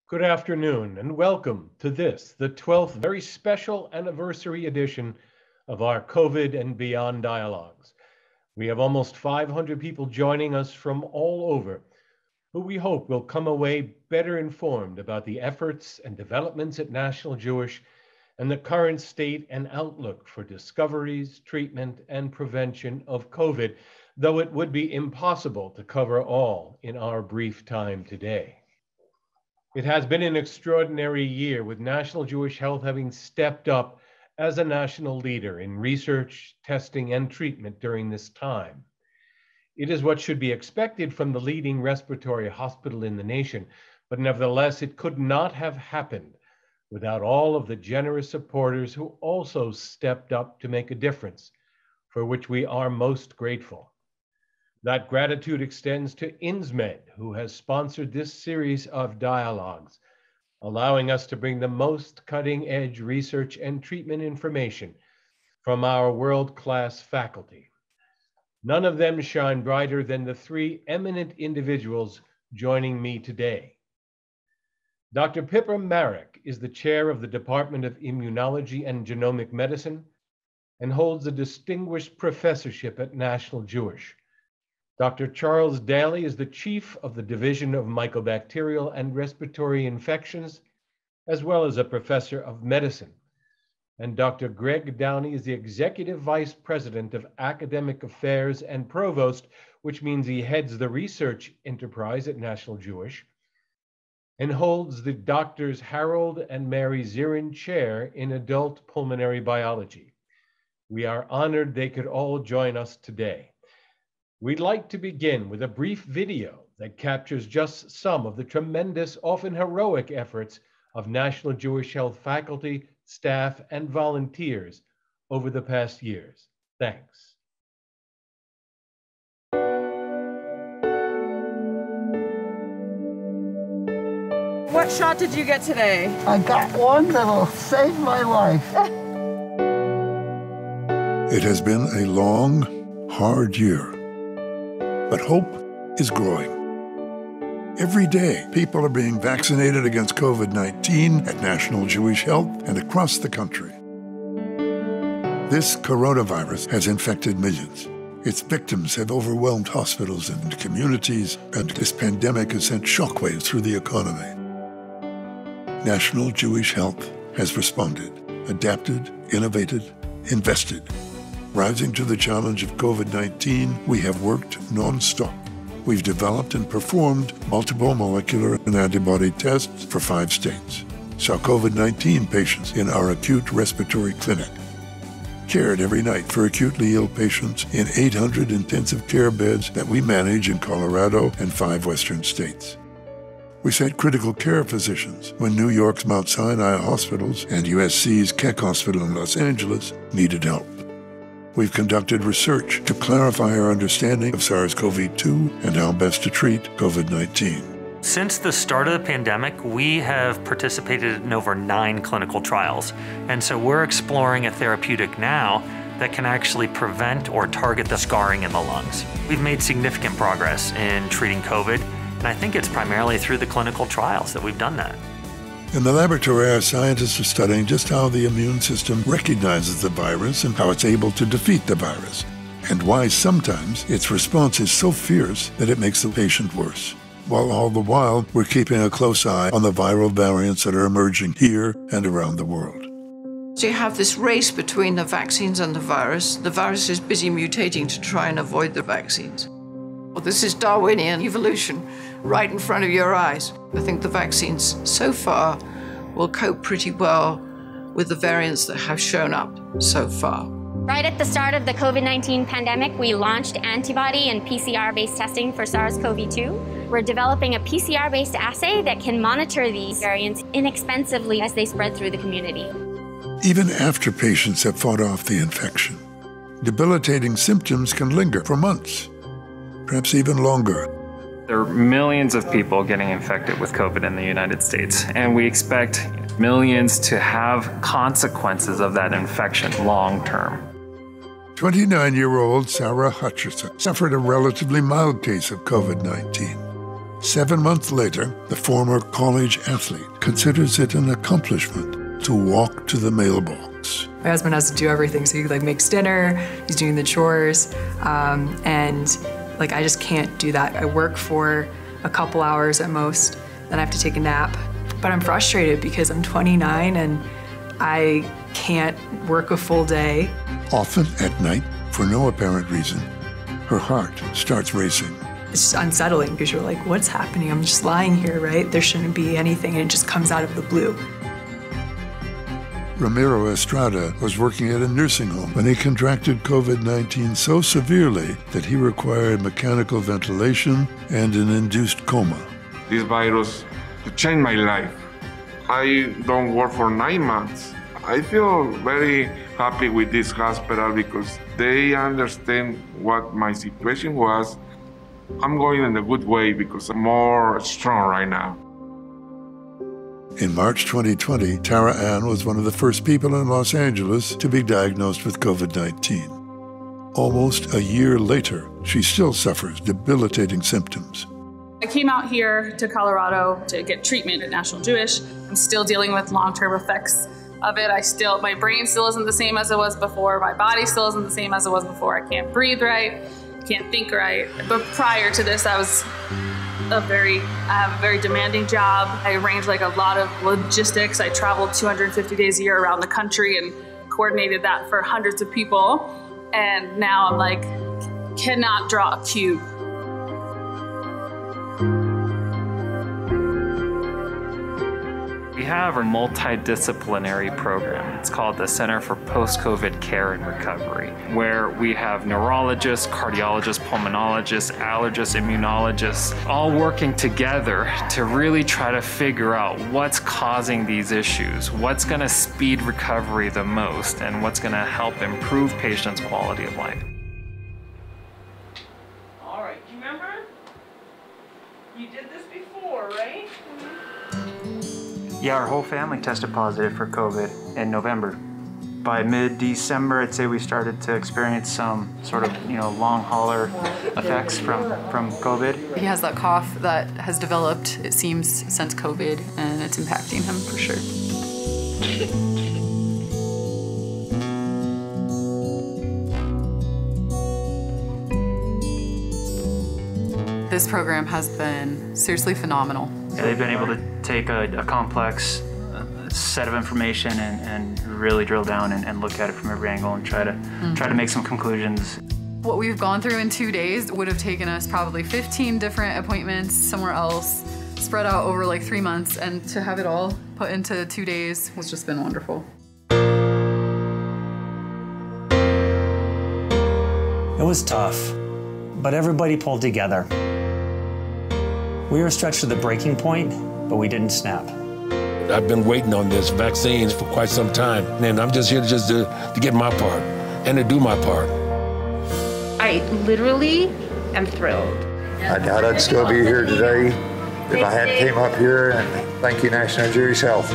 Good afternoon and welcome to this, the 12th very special anniversary edition of our COVID and Beyond Dialogues. We have almost 500 people joining us from all over, who we hope will come away better informed about the efforts and developments at National Jewish and the current state and outlook for discoveries, treatment, and prevention of COVID, though it would be impossible to cover all in our brief time today. It has been an extraordinary year, with National Jewish Health having stepped up as a national leader in research, testing, and treatment during this time. It is what should be expected from the leading respiratory hospital in the nation, but nevertheless, it could not have happened without all of the generous supporters who also stepped up to make a difference, for which we are most grateful. That gratitude extends to INSMED, who has sponsored this series of dialogues, allowing us to bring the most cutting-edge research and treatment information from our world-class faculty. None of them shine brighter than the three eminent individuals joining me today. Dr. Philippa Marrack is the chair of the Department of Immunology and Genomic Medicine and holds a distinguished professorship at National Jewish. Dr. Charles Daley is the chief of the Division of Mycobacterial and Respiratory Infections, as well as a professor of medicine. And Dr. Greg Downey is the executive vice president of academic affairs and provost, which means he heads the research enterprise at National Jewish, and holds the Doctors Harold and Mary Zirin Chair in Adult Pulmonary Biology. We are honored they could all join us today. We'd like to begin with a brief video that captures just some of the tremendous, often heroic efforts of National Jewish Health faculty, staff, and volunteers over the past years. Thanks. What shot did you get today? I got one that'll save my life. It has been a long, hard year, but hope is growing. Every day, people are being vaccinated against COVID-19 at National Jewish Health and across the country. This coronavirus has infected millions. Its victims have overwhelmed hospitals and communities, and this pandemic has sent shockwaves through the economy. National Jewish Health has responded, adapted, innovated, invested. Rising to the challenge of COVID-19, we have worked non-stop. We've developed and performed multiple molecular and antibody tests for 5 states, saw COVID-19 patients in our acute respiratory clinic, cared every night for acutely ill patients in 800 intensive care beds that we manage in Colorado and 5 western states. We sent critical care physicians when New York's Mount Sinai hospitals and USC's Keck Hospital in Los Angeles needed help. We've conducted research to clarify our understanding of SARS-CoV-2 and how best to treat COVID-19. Since the start of the pandemic, we have participated in over 9 clinical trials. And so we're exploring a therapeutic now that can actually prevent or target the scarring in the lungs. We've made significant progress in treating COVID, and I think it's primarily through the clinical trials that we've done that. In the laboratory, our scientists are studying just how the immune system recognizes the virus and how it's able to defeat the virus, and why sometimes its response is so fierce that it makes the patient worse. While all the while, we're keeping a close eye on the viral variants that are emerging here and around the world. So you have this race between the vaccines and the virus. The virus is busy mutating to try and avoid the vaccines. Well, this is Darwinian evolution right in front of your eyes. I think the vaccines so far will cope pretty well with the variants that have shown up so far. Right at the start of the COVID-19 pandemic, we launched antibody and PCR-based testing for SARS-CoV-2. We're developing a PCR-based assay that can monitor these variants inexpensively as they spread through the community. Even after patients have fought off the infection, debilitating symptoms can linger for months, perhaps even longer. There are millions of people getting infected with COVID in the United States, and we expect millions to have consequences of that infection long term. 29-year-old Sarah Hutcherson suffered a relatively mild case of COVID-19. 7 months later, the former college athlete considers it an accomplishment to walk to the mailbox. My husband has to do everything, so he makes dinner, he's doing the chores, and I just can't do that. I work for a couple hours at most, then I have to take a nap. But I'm frustrated because I'm 29 and I can't work a full day. Often at night, for no apparent reason, her heart starts racing. It's just unsettling because you're like, what's happening? I'm just lying here, right? There shouldn't be anything, and it just comes out of the blue. Ramiro Estrada was working at a nursing home when he contracted COVID-19 so severely that he required mechanical ventilation and an induced coma. This virus changed my life. I don't work for 9 months. I feel very happy with this hospital because they understand what my situation was. I'm going in a good way because I'm more strong right now. In March 2020, Tara Ann was one of the first people in Los Angeles to be diagnosed with COVID-19. Almost a year later, she still suffers debilitating symptoms. I came out here to Colorado to get treatment at National Jewish. I'm still dealing with long-term effects of it. My brain still isn't the same as it was before. My body still isn't the same as it was before. I can't breathe right, can't think right. But prior to this, I have a very demanding job. I arranged a lot of logistics. I traveled 250 days a year around the country and coordinated that for hundreds of people. And now I'm cannot draw a cube. We have a multidisciplinary program. It's called the Center for Post-COVID Care and Recovery, where we have neurologists, cardiologists, pulmonologists, allergists, immunologists, all working together to really try to figure out what's causing these issues, what's going to speed recovery the most, and what's going to help improve patients' quality of life. All right, do you remember? You did this before, right? Yeah, our whole family tested positive for COVID in November. By mid-December, I'd say we started to experience some sort of, long hauler effects from COVID. He has that cough that has developed, it seems, since COVID, and it's impacting him for sure. This program has been seriously phenomenal. Yeah, they've been able to take a complex set of information and really drill down and look at it from every angle and try to make some conclusions. What we've gone through in 2 days would have taken us probably 15 different appointments somewhere else, spread out over 3 months, and to have it all put into 2 days has just been wonderful. It was tough, but everybody pulled together. We were stretched to the breaking point, but we didn't snap. I've been waiting on this vaccine for quite some time, and I'm just here to get my part and to do my part. I literally am thrilled. I doubt I'd still be here today if I hadn't came up here, and thank you, National Jewish Health.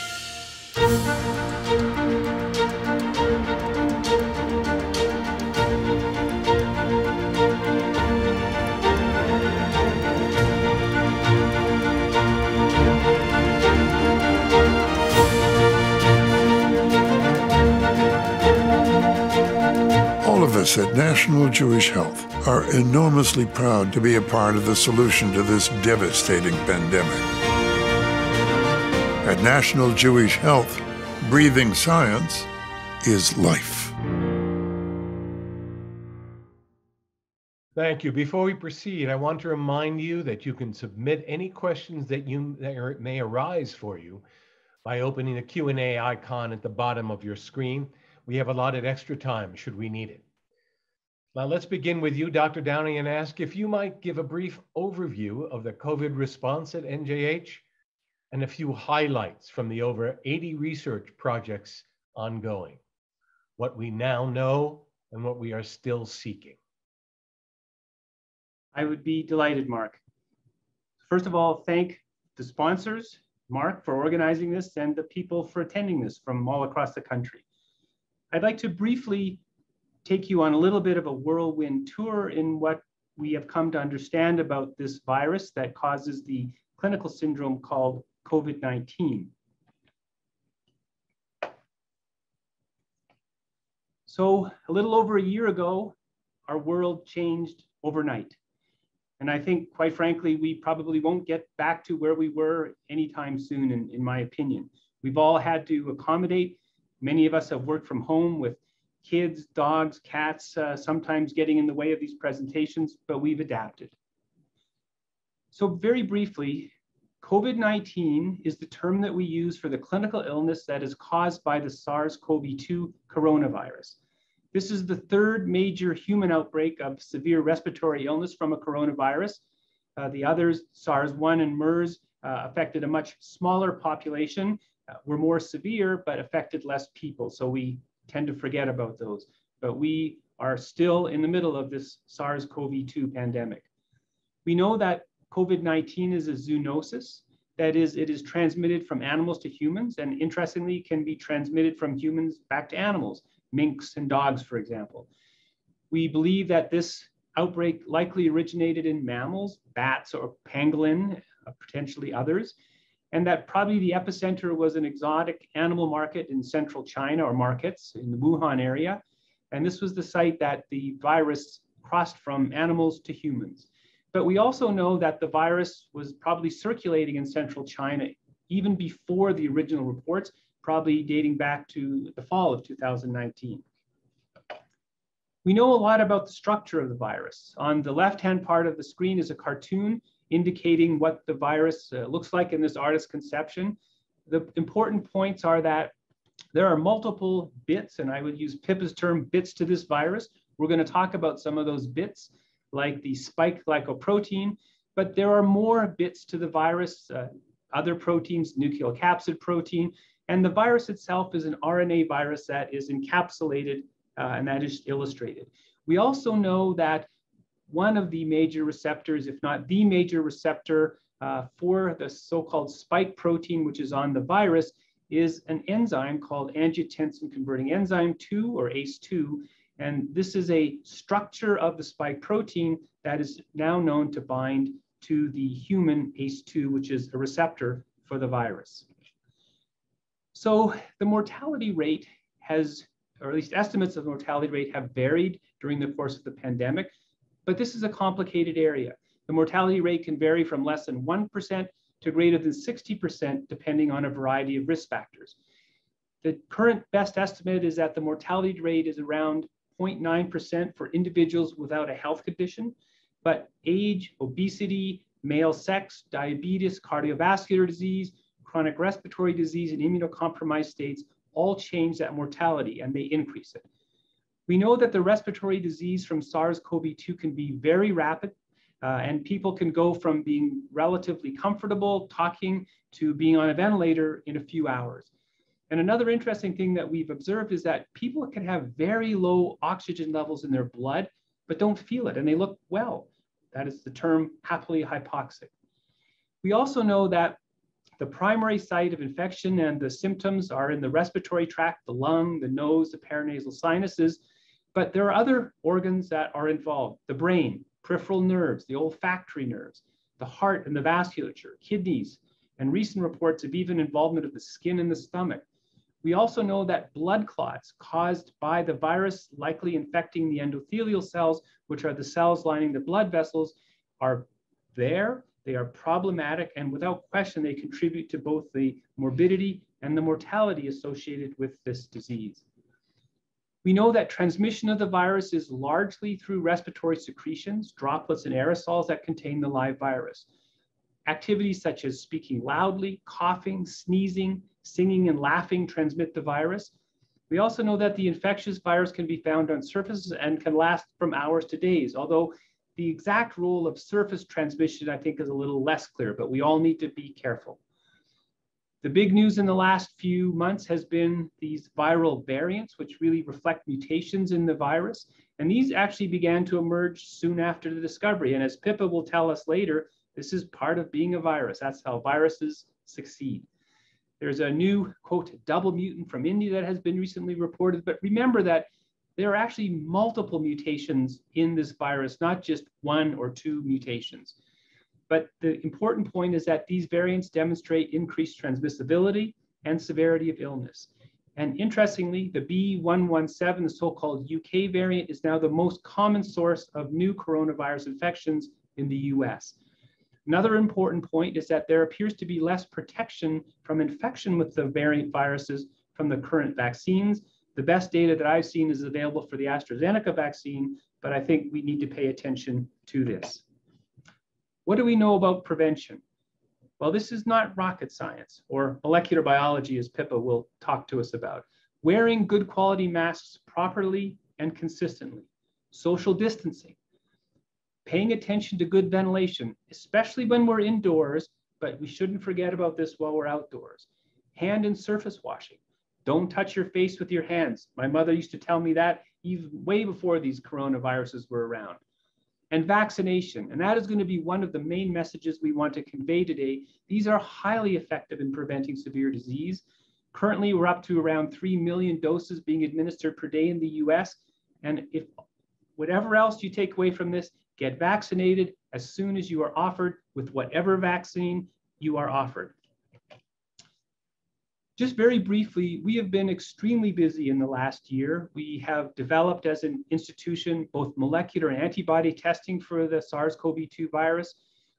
All of us at National Jewish Health are enormously proud to be a part of the solution to this devastating pandemic. At National Jewish Health, breathing science is life. Thank you. Before we proceed, I want to remind you that you can submit any questions that may arise for you by opening the Q&A icon at the bottom of your screen. We have allotted extra time should we need it. Now let's begin with you, Dr. Downey, and ask if you might give a brief overview of the COVID response at NJH and a few highlights from the over 80 research projects ongoing, what we now know and what we are still seeking. I would be delighted, Mark. First of all, thank the sponsors, Mark, for organizing this and the people for attending this from all across the country. I'd like to briefly take you on a little bit of a whirlwind tour in what we have come to understand about this virus that causes the clinical syndrome called COVID-19. So a little over a year ago, our world changed overnight. And I think, quite frankly, we probably won't get back to where we were anytime soon, in my opinion. We've all had to accommodate. Many of us have worked from home with kids, dogs, cats, sometimes getting in the way of these presentations, but we've adapted. So very briefly, COVID-19 is the term that we use for the clinical illness that is caused by the SARS-CoV-2 coronavirus. This is the third major human outbreak of severe respiratory illness from a coronavirus. The others, SARS-1 and MERS, affected a much smaller population, were more severe, but affected less people. So we tend to forget about those. But we are still in the middle of this SARS-CoV-2 pandemic. We know that COVID-19 is a zoonosis. That is, it is transmitted from animals to humans, and interestingly, can be transmitted from humans back to animals, minks and dogs, for example. We believe that this outbreak likely originated in mammals, bats or pangolin, potentially others, and that probably the epicenter was an exotic animal market in central China, or markets in the Wuhan area. And this was the site that the virus crossed from animals to humans. But we also know that the virus was probably circulating in central China even before the original reports, probably dating back to the fall of 2019. We know a lot about the structure of the virus. On the left-hand part of the screen is a cartoon indicating what the virus looks like in this artist's conception. The important points are that there are multiple bits, and I would use Pippa's term, bits to this virus. We're going to talk about some of those bits, like the spike glycoprotein, but there are more bits to the virus, other proteins, nucleocapsid protein, and the virus itself is an RNA virus that is encapsulated, and that is illustrated. We also know that one of the major receptors, if not the major receptor for the so-called spike protein, which is on the virus, is an enzyme called angiotensin converting enzyme 2, or ACE2. And this is a structure of the spike protein that is now known to bind to the human ACE2, which is a receptor for the virus. So the mortality rate has, or at least estimates of the mortality rate have varied during the course of the pandemic, but this is a complicated area. The mortality rate can vary from less than 1% to greater than 60%, depending on a variety of risk factors. The current best estimate is that the mortality rate is around 0.9% for individuals without a health condition, but age, obesity, male sex, diabetes, cardiovascular disease, chronic respiratory disease, and immunocompromised states all change that mortality, and they increase it. We know that the respiratory disease from SARS-CoV-2 can be very rapid, and people can go from being relatively comfortable talking to being on a ventilator in a few hours. And another interesting thing that we've observed is that people can have very low oxygen levels in their blood, but don't feel it, and they look well. That is the term happily hypoxic. We also know that the primary site of infection and the symptoms are in the respiratory tract, the lung, the nose, the paranasal sinuses, but there are other organs that are involved: the brain, peripheral nerves, the olfactory nerves, the heart and the vasculature, kidneys, and recent reports of even involvement of the skin and the stomach. We also know that blood clots caused by the virus likely infecting the endothelial cells, which are the cells lining the blood vessels, are there. They are problematic, and without question, they contribute to both the morbidity and the mortality associated with this disease. We know that transmission of the virus is largely through respiratory secretions, droplets and aerosols that contain the live virus. Activities such as speaking loudly, coughing, sneezing, singing, and laughing transmit the virus. We also know that the infectious virus can be found on surfaces and can last from hours to days, although the exact role of surface transmission, I think, is a little less clear, but we all need to be careful. The big news in the last few months has been these viral variants, which really reflect mutations in the virus. And these actually began to emerge soon after the discovery. And as Pippa will tell us later, this is part of being a virus. That's how viruses succeed. There's a new, quote, double mutant from India that has been recently reported. But remember that there are actually multiple mutations in this virus, not just one or two mutations. But the important point is that these variants demonstrate increased transmissibility and severity of illness. And interestingly, the B117, the so-called UK variant, is now the most common source of new coronavirus infections in the US. Another important point is that there appears to be less protection from infection with the variant viruses from the current vaccines. The best data that I've seen is available for the AstraZeneca vaccine, but I think we need to pay attention to this. What do we know about prevention? Well, this is not rocket science or molecular biology, as Pippa will talk to us about. Wearing good quality masks properly and consistently, social distancing, paying attention to good ventilation, especially when we're indoors, but we shouldn't forget about this while we're outdoors. Hand and surface washing. Don't touch your face with your hands. My mother used to tell me that even way before these coronaviruses were around. And vaccination, and that is going to be one of the main messages we want to convey today. These are highly effective in preventing severe disease. Currently, we're up to around 3 million doses being administered per day in the US. And if whatever else you take away from this, get vaccinated as soon as you are offered with whatever vaccine you are offered. Just very briefly, we have been extremely busy in the last year. We have developed as an institution both molecular and antibody testing for the SARS-CoV-2 virus.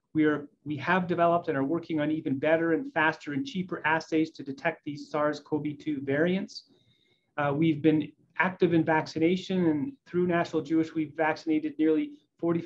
We have developed and are working on even better and faster and cheaper assays to detect these SARS-CoV-2 variants. We've been active in vaccination, and through National Jewish, we've vaccinated nearly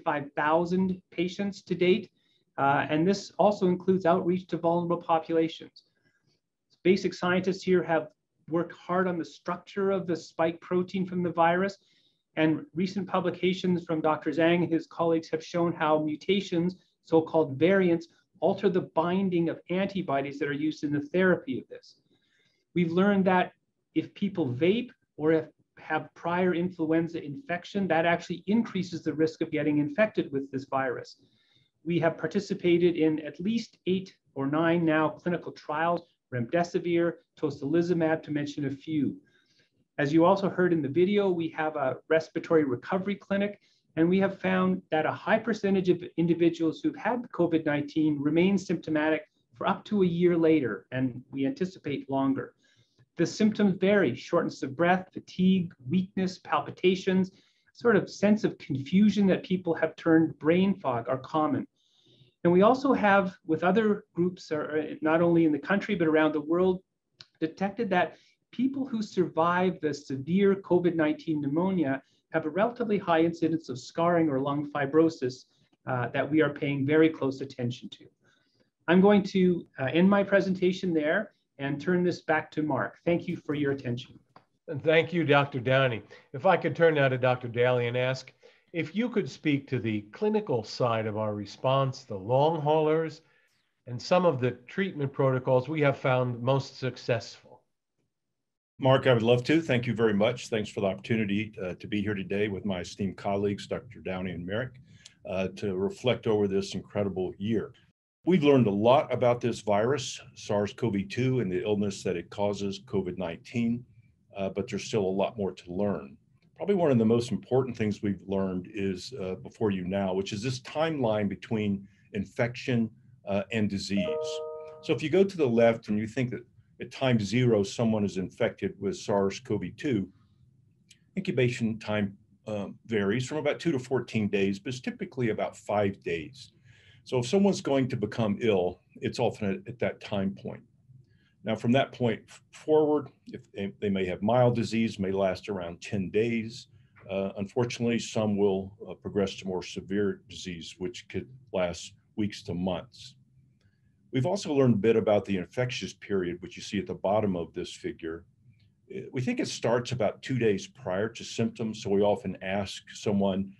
45,000 patients to date. And this also includes outreach to vulnerable populations. Basic scientists here have worked hard on the structure of the spike protein from the virus, and recent publications from Dr. Zhang and his colleagues have shown how mutations, so-called variants, alter the binding of antibodies that are used in the therapy of this. We've learned that if people vape or have prior influenza infection, that actually increases the risk of getting infected with this virus. We have participated in at least 8 or 9 now clinical trials, remdesivir, tocilizumab, to mention a few. As you also heard in the video, we have a respiratory recovery clinic, and we have found that a high percentage of individuals who've had COVID-19 remain symptomatic for up to a year later, and we anticipate longer. The symptoms vary: shortness of breath, fatigue, weakness, palpitations, sort of sense of confusion that people have turned brain fog are common. And we also have, with other groups, not only in the country, but around the world, detected that people who survive the severe COVID-19 pneumonia have a relatively high incidence of scarring or lung fibrosis that we are paying very close attention to. I'm going to end my presentation there and turn this back to Mark. Thank you for your attention. And thank you, Dr. Downey. If I could turn now to Dr. Daley and ask if you could speak to the clinical side of our response, the long haulers, and some of the treatment protocols we have found most successful. Mark, I would love to. Thank you very much. Thanks for the opportunity to be here today with my esteemed colleagues, Dr. Downey and Marrack, to reflect over this incredible year. We've learned a lot about this virus, SARS-CoV-2, and the illness that it causes, COVID-19, but there's still a lot more to learn. Probably one of the most important things we've learned is before you now, which is this timeline between infection and disease. So if you go to the left and you think that at time 0, someone is infected with SARS-CoV-2, incubation time varies from about 2 to 14 days, but it's typically about 5 days. So if someone's going to become ill, it's often at that time point. Now, from that point forward, if they may have mild disease, may last around 10 days. Unfortunately, some will progress to more severe disease, which could last weeks to months. We've also learned a bit about the infectious period, which you see at the bottom of this figure. We think it starts about 2 days prior to symptoms. So we often ask someone,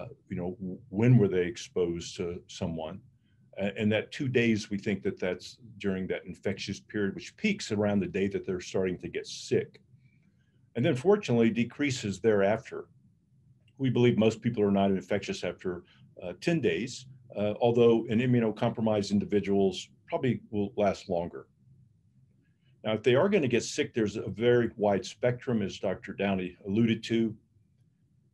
when were they exposed to someone? And that 2 days, we think that that's during that infectious period, which peaks around the day that they're starting to get sick. And then fortunately decreases thereafter. We believe most people are not infectious after 10 days, although in immunocompromised individuals probably will last longer. Now, if they are going to get sick, there's a very wide spectrum, as Dr. Downey alluded to.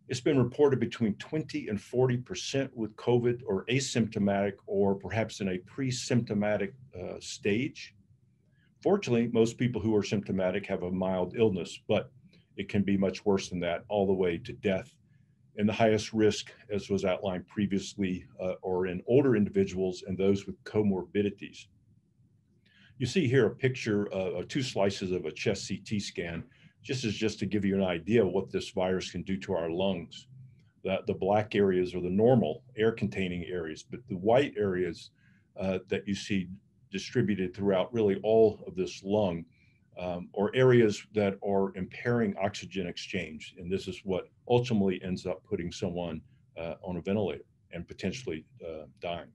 It's been reported between 20 and 40% with COVID or asymptomatic or perhaps in a pre-symptomatic stage. Fortunately, most people who are symptomatic have a mild illness, but it can be much worse than that, all the way to death. And the highest risk, as was outlined previously, are in older individuals and those with comorbidities. You see here a picture of 2 slices of a chest CT scan, just to give you an idea of what this virus can do to our lungs. The black areas are the normal air-containing areas, but the white areas that you see distributed throughout really all of this lung are areas that are impairing oxygen exchange. And this is what ultimately ends up putting someone on a ventilator and potentially dying.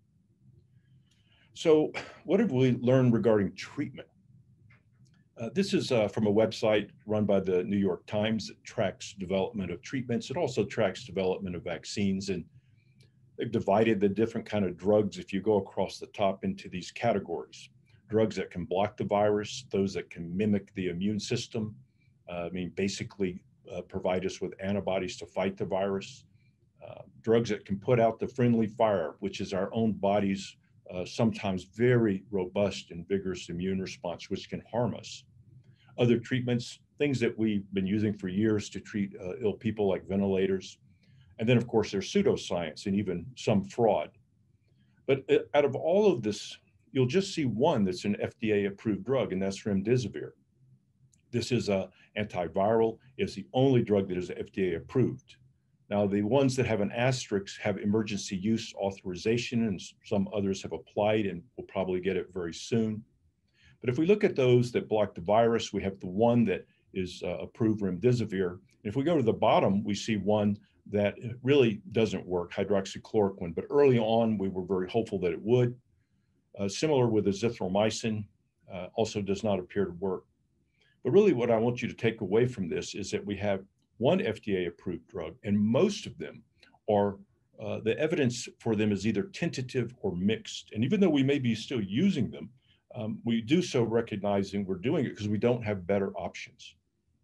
So what have we learned regarding treatment? This is from a website run by the New York Times that tracks development of treatments. It also tracks development of vaccines, and they've divided the different kind of drugs, if you go across the top, into these categories. Drugs that can block the virus, those that can mimic the immune system, basically provide us with antibodies to fight the virus. Drugs that can put out the friendly fire, which is our own body's sometimes very robust and vigorous immune response, which can harm us. Other treatments, things that we've been using for years to treat ill people, like ventilators. And then, of course, there's pseudoscience and even some fraud. But out of all of this, you'll just see one that's an FDA-approved drug, and that's remdesivir. This is an antiviral. It's the only drug that is FDA-approved. Now, the ones that have an asterisk have emergency use authorization, and some others have applied and will probably get it very soon. But if we look at those that block the virus, we have the one that is approved, remdesivir. And if we go to the bottom, we see one that really doesn't work, hydroxychloroquine. But early on, we were very hopeful that it would. Similar with azithromycin, also does not appear to work. But really what I want you to take away from this is that we have one FDA-approved drug, and most of them are, the evidence for them is either tentative or mixed. And even though we may be still using them, we do so recognizing we're doing it because we don't have better options.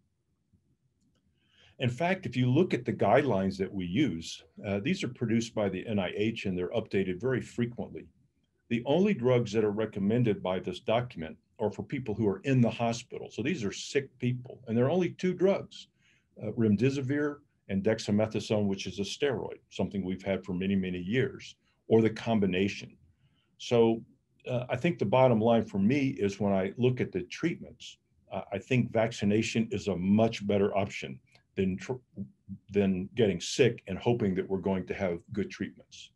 In fact, if you look at the guidelines that we use, these are produced by the NIH and they're updated very frequently. The only drugs that are recommended by this document are for people who are in the hospital. So these are sick people, and there are only 2 drugs, remdesivir and dexamethasone, which is a steroid, something we've had for many, many years, or the combination. So I think the bottom line for me is when I look at the treatments, I think vaccination is a much better option than getting sick and hoping that we're going to have good treatments.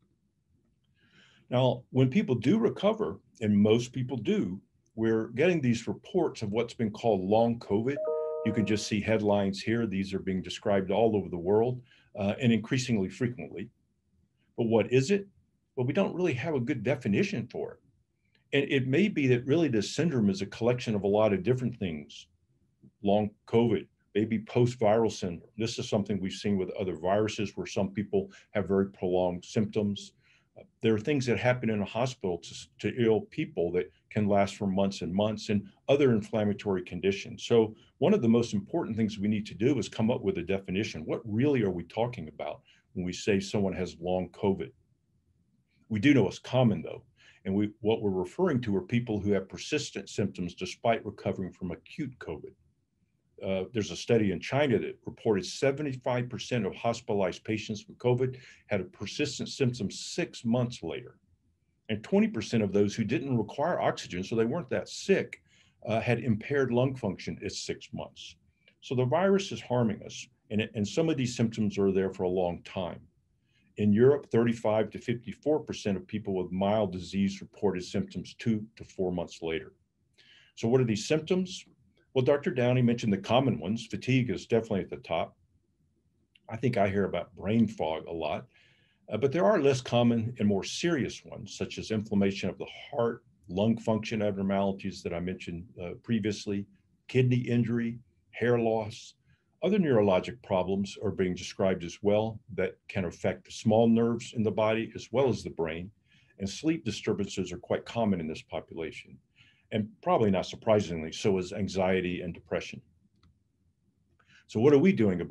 Now, when people do recover, and most people do, we're getting these reports of what's been called long COVID. You can just see headlines here. These are being described all over the world and increasingly frequently. But what is it? Well, we don't really have a good definition for it. And it may be that really this syndrome is a collection of a lot of different things. Long COVID, maybe post-viral syndrome. This is something we've seen with other viruses where some people have very prolonged symptoms. There are things that happen in a hospital to ill people that can last for months and months, and other inflammatory conditions. So one of the most important things we need to do is come up with a definition. What really are we talking about when we say someone has long COVID? We do know it's common though, and what we're referring to are people who have persistent symptoms despite recovering from acute COVID. There's a study in China that reported 75% of hospitalized patients with COVID had a persistent symptom 6 months later. And 20% of those who didn't require oxygen, so they weren't that sick, had impaired lung function at 6 months. So the virus is harming us, and some of these symptoms are there for a long time. In Europe, 35 to 54% of people with mild disease reported symptoms 2 to 4 months later. So what are these symptoms? Well, Dr. Downey mentioned the common ones. Fatigue is definitely at the top. I think I hear about brain fog a lot, but there are less common and more serious ones, such as inflammation of the heart, lung function abnormalities that I mentioned previously, kidney injury, hair loss. Other neurologic problems are being described as well that can affect the small nerves in the body as well as the brain, and sleep disturbances are quite common in this population. And probably not surprisingly, so is anxiety and depression. So what are we doing about it?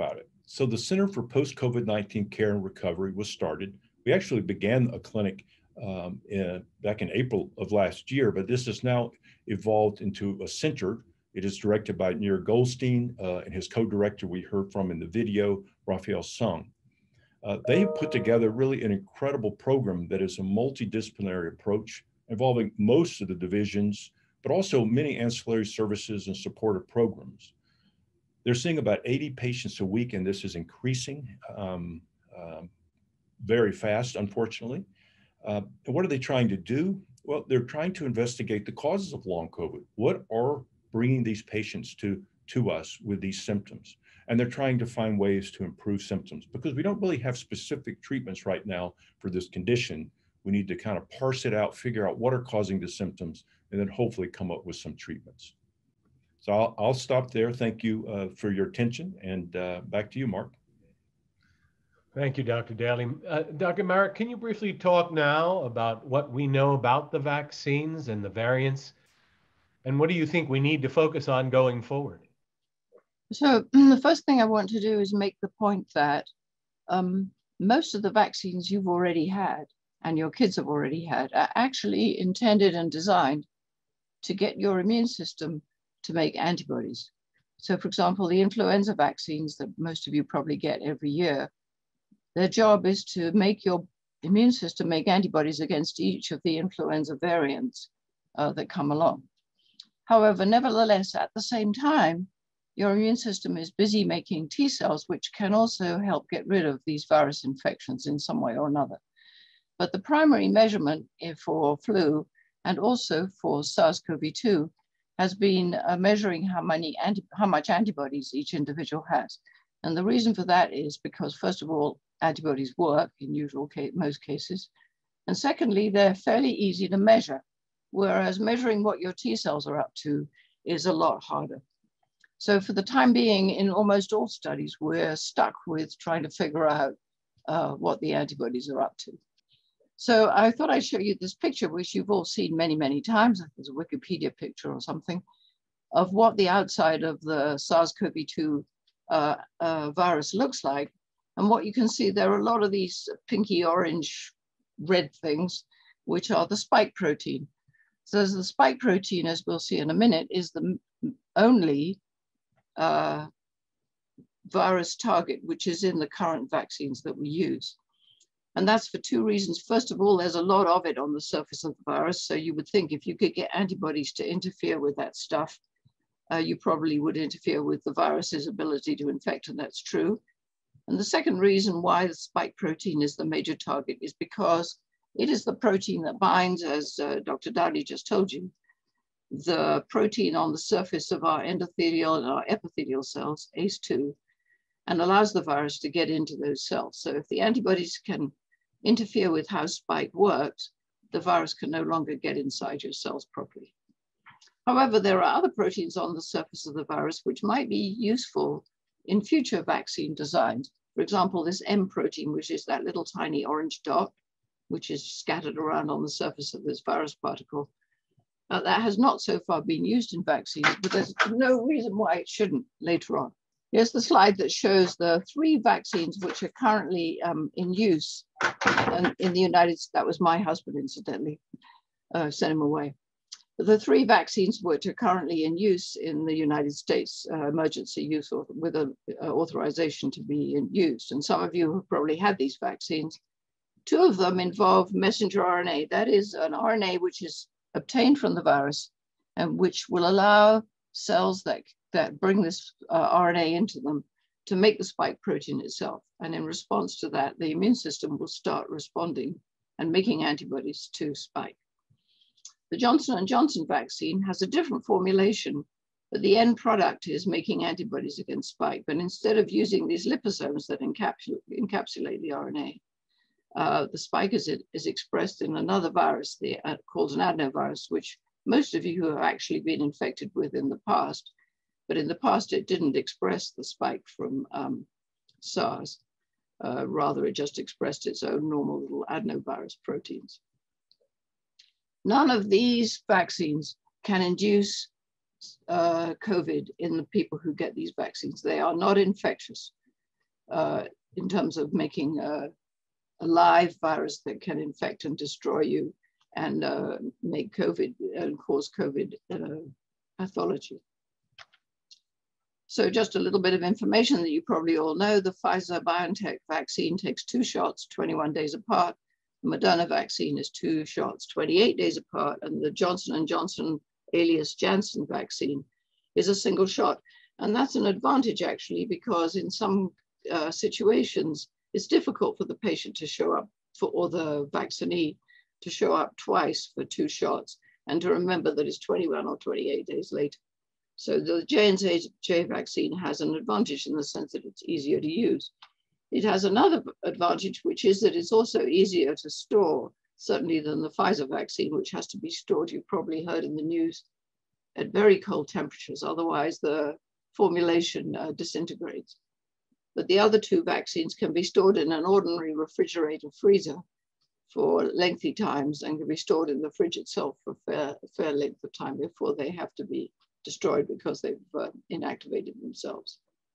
So the Center for Post-COVID-19 Care and Recovery was started. We actually began a clinic back in April of last year, but this has now evolved into a center. It is directed by Nir Goldstein and his co-director we heard from in the video, Raphael Sung. They have put together really an incredible program that is a multidisciplinary approach involving most of the divisions, but also many ancillary services and supportive programs. They're seeing about 80 patients a week, and this is increasing very fast, unfortunately. And what are they trying to do? Well, they're trying to investigate the causes of long COVID. What are bringing these patients to us with these symptoms? And they're trying to find ways to improve symptoms because we don't really have specific treatments right now for this condition. We need to kind of parse it out, figure out what are causing the symptoms, and then hopefully come up with some treatments. So I'll stop there. Thank you for your attention, and back to you, Mark. Thank you, Dr. Daley. Dr. Marrack, can you briefly talk now about what we know about the vaccines and the variants, and what do you think we need to focus on going forward? So the first thing I want to do is make the point that most of the vaccines you've already had and your kids have already had are actually intended and designed to get your immune system to make antibodies. So for example, the influenza vaccines that most of you probably get every year, their job is to make your immune system make antibodies against each of the influenza variants that come along. However, nevertheless, at the same time, your immune system is busy making T cells, which can also help get rid of these virus infections in some way or another. But the primary measurement for flu and also for SARS-CoV-2 has been measuring how much antibodies each individual has. And the reason for that is because, first of all, antibodies work in most cases. And secondly, they're fairly easy to measure, whereas measuring what your T cells are up to is a lot harder. So for the time being, in almost all studies, we're stuck with trying to figure out what the antibodies are up to. So I thought I'd show you this picture, which you've all seen many, many times. There's a Wikipedia picture or something of what the outside of the SARS-CoV-2 virus looks like. And what you can see, there are a lot of these pinky, orange, red things, which are the spike protein. So the spike protein, as we'll see in a minute, is the only virus target, which is in the current vaccines that we use. And that's for two reasons. First of all, there's a lot of it on the surface of the virus. So you would think if you could get antibodies to interfere with that stuff, you probably would interfere with the virus's ability to infect, and that's true. And the second reason why the spike protein is the major target is because it is the protein that binds, as Dr. Downey just told you, the protein on the surface of our endothelial and our epithelial cells, ACE2, and allows the virus to get into those cells. So if the antibodies can interfere with how spike works, the virus can no longer get inside your cells properly. However, there are other proteins on the surface of the virus which might be useful in future vaccine designs. For example, this M protein, which is that little tiny orange dot, which is scattered around on the surface of this virus particle. That has not so far been used in vaccines, but there's no reason why it shouldn't later on. Here's the slide that shows the 3 vaccines which are currently in use in the United States. That was my husband, incidentally, sent him away. The 3 vaccines which are currently in use in the United States, emergency use or with an authorization to be in use. And some of you have probably had these vaccines. 2 of them involve messenger RNA. That is an RNA which is obtained from the virus and which will allow cells that bring this RNA into them to make the spike protein itself. And in response to that, the immune system will start responding and making antibodies to spike. The Johnson & Johnson vaccine has a different formulation, but the end product is making antibodies against spike. But instead of using these liposomes that encapsulate the RNA, the spike is expressed in another virus called an adenovirus, which most of you have actually been infected with in the past. But in the past, it didn't express the spike from SARS. Rather, it just expressed its own normal little adenovirus proteins. None of these vaccines can induce COVID in the people who get these vaccines. They are not infectious. in terms of making a live virus that can infect and destroy you and make COVID and cause COVID pathology. So just a little bit of information that you probably all know, the Pfizer-BioNTech vaccine takes 2 shots, 21 days apart. The Moderna vaccine is 2 shots, 28 days apart. And the Johnson & Johnson alias Janssen vaccine is a single shot. And that's an advantage actually, because in some situations, it's difficult for the patient to show up or the vaccinee to show up twice for 2 shots and to remember that it's 21 or 28 days later. So the J&J vaccine has an advantage in the sense that it's easier to use. It has another advantage, which is that it's also easier to store, certainly than the Pfizer vaccine, which has to be stored, you've probably heard in the news, at very cold temperatures. Otherwise, the formulation disintegrates. But the other 2 vaccines can be stored in an ordinary refrigerator freezer for lengthy times and can be stored in the fridge itself for a fair length of time before they have to be destroyed because they've inactivated themselves.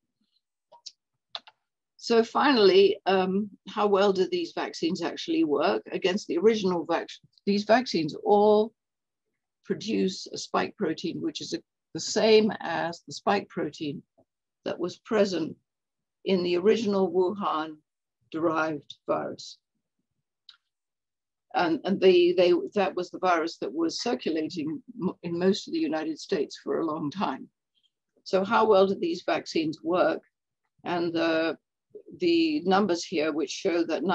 So finally, how well do these vaccines actually work against the original vaccine? These vaccines all produce a spike protein, which is the same as the spike protein that was present in the original Wuhan-derived virus. And that was the virus that was circulating in most of the United States for a long time. So how well do these vaccines work? And the numbers here, which show that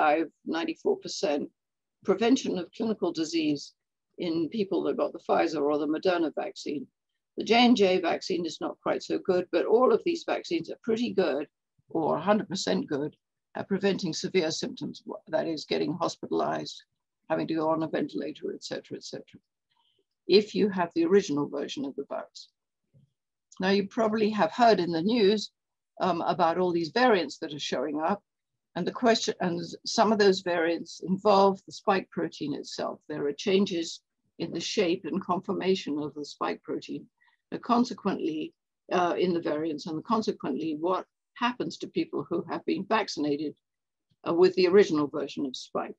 94% prevention of clinical disease in people that got the Pfizer or the Moderna vaccine. The J&J vaccine is not quite so good, but all of these vaccines are pretty good or 100% good at preventing severe symptoms, that is getting hospitalized, having to go on a ventilator, et cetera, if you have the original version of the virus. Now, you probably have heard in the news about all these variants that are showing up. And the question, and some of those variants involve the spike protein itself. There are changes in the shape and conformation of the spike protein, and consequently in the variants, and consequently what happens to people who have been vaccinated with the original version of spike.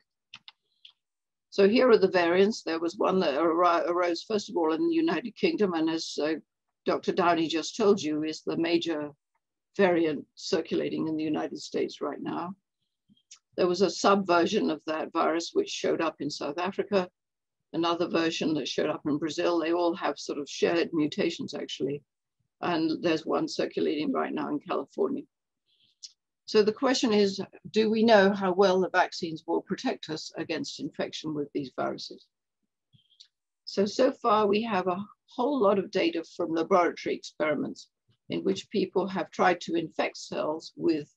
So here are the variants. There was one that arose first of all in the United Kingdom, and as Dr. Downey just told you, is the major variant circulating in the United States right now. There was a subversion of that virus which showed up in South Africa, another version that showed up in Brazil. They all have sort of shared mutations actually. And there's one circulating right now in California. So the question is, do we know how well the vaccines will protect us against infection with these viruses? So far we have a whole lot of data from laboratory experiments in which people have tried to infect cells with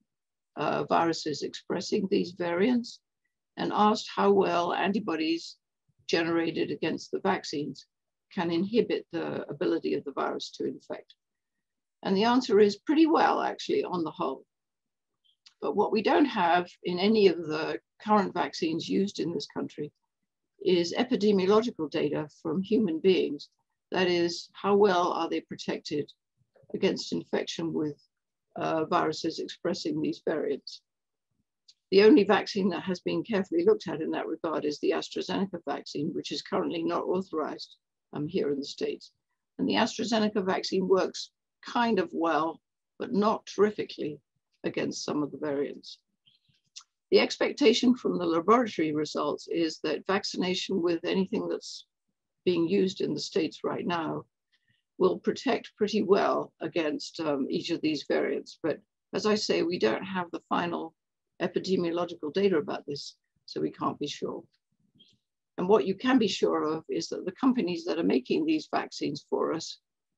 viruses expressing these variants and asked how well antibodies generated against the vaccines can inhibit the ability of the virus to infect. And the answer is pretty well, actually, on the whole. But what we don't have in any of the current vaccines used in this country is epidemiological data from human beings. That is, how well are they protected against infection with viruses expressing these variants? The only vaccine that has been carefully looked at in that regard is the AstraZeneca vaccine, which is currently not authorized here in the States. And the AstraZeneca vaccine works kind of well, but not terrifically against some of the variants. The expectation from the laboratory results is that vaccination with anything that's being used in the States right now will protect pretty well against each of these variants. But as I say, we don't have the final epidemiological data about this, so we can't be sure. And what you can be sure of is that the companies that are making these vaccines for us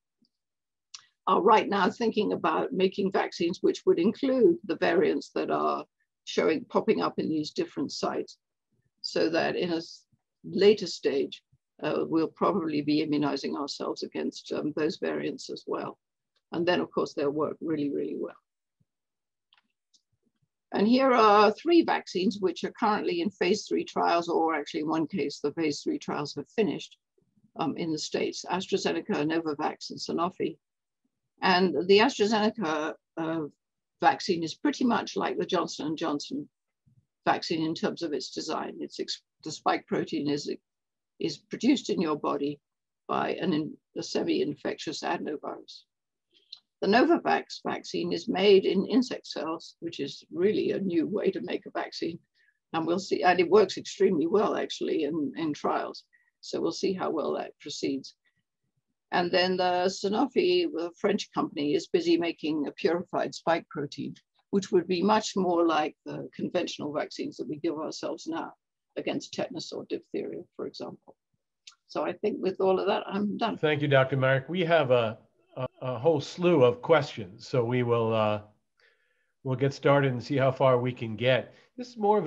are right now thinking about making vaccines which would include the variants that are popping up in these different sites, so that in a later stage, we'll probably be immunizing ourselves against those variants as well. And then, of course, they'll work really, really well. And here are 3 vaccines which are currently in phase 3 trials, or actually in one case, the phase 3 trials have finished in the States: AstraZeneca, Novavax, and Sanofi. And the AstraZeneca vaccine is pretty much like the Johnson & Johnson vaccine in terms of its design. The spike protein is produced in your body by a semi-infectious adenovirus. The Novavax vaccine is made in insect cells, which is really a new way to make a vaccine. And we'll see, and it works extremely well actually in trials. So we'll see how well that proceeds. And then the Sanofi, the French company, is busy making a purified spike protein, which would be much more like the conventional vaccines that we give ourselves now against tetanus or diphtheria, for example. So I think with all of that, I'm done. Thank you, Dr. Marrack. We have a whole slew of questions, so we will we'll get started and see how far we can get. This is more of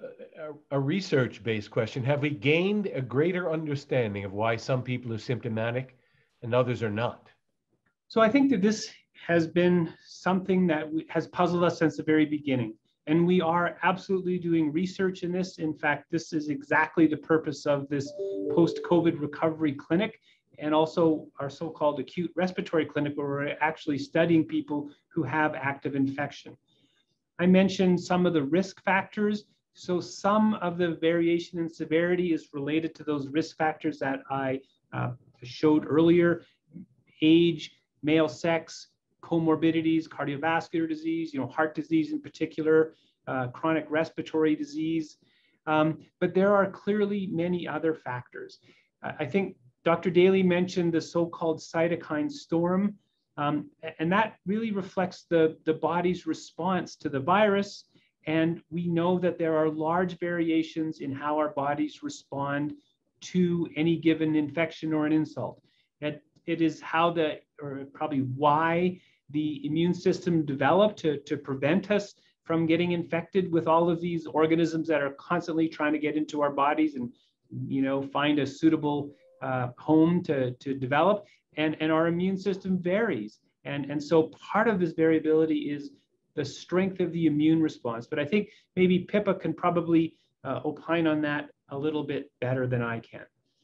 a research-based question. Have we gained a greater understanding of why some people are symptomatic and others are not? So I think that this has been something that has puzzled us since the very beginning. And we are absolutely doing research in this. In fact, this is exactly the purpose of this post-COVID recovery clinic and also our so-called acute respiratory clinic, where we're actually studying people who have active infection. I mentioned some of the risk factors. So some of the variation in severity is related to those risk factors that I showed earlier: age, male sex, comorbidities, cardiovascular disease, heart disease in particular, chronic respiratory disease. But there are clearly many other factors. I think Dr. Daley mentioned the so-called cytokine storm, and that really reflects the body's response to the virus. And we know that there are large variations in how our bodies respond to any given infection or an insult. It is how or probably why the immune system developed to prevent us from getting infected with all of these organisms that are constantly trying to get into our bodies and, find a suitable home to develop. And our immune system varies. And so part of this variability is the strength of the immune response. But I think maybe Philippa can probably opine on that a little bit better than I can.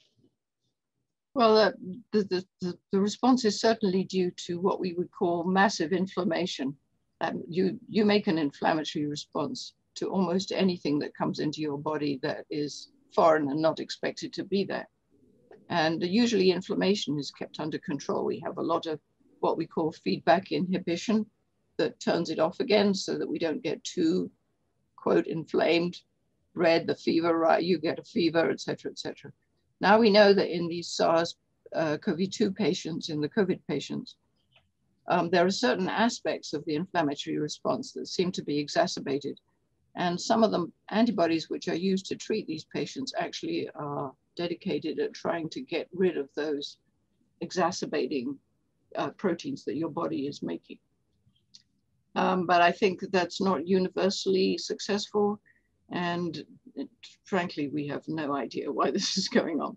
Well, the response is certainly due to what we would call massive inflammation. You make an inflammatory response to almost anything that comes into your body that is foreign and not expected to be there. And usually inflammation is kept under control. We have a lot of what we call feedback inhibition that turns it off again so that we don't get too, quote, inflamed, red, the fever, right? You get a fever, et cetera, et cetera. Now we know that in these SARS-CoV-2 patients, in the COVID patients, there are certain aspects of the inflammatory response that seem to be exacerbated. And some of the antibodies which are used to treat these patients actually are dedicated at trying to get rid of those exacerbating proteins that your body is making. But I think that's not universally successful. And frankly, we have no idea why this is going on.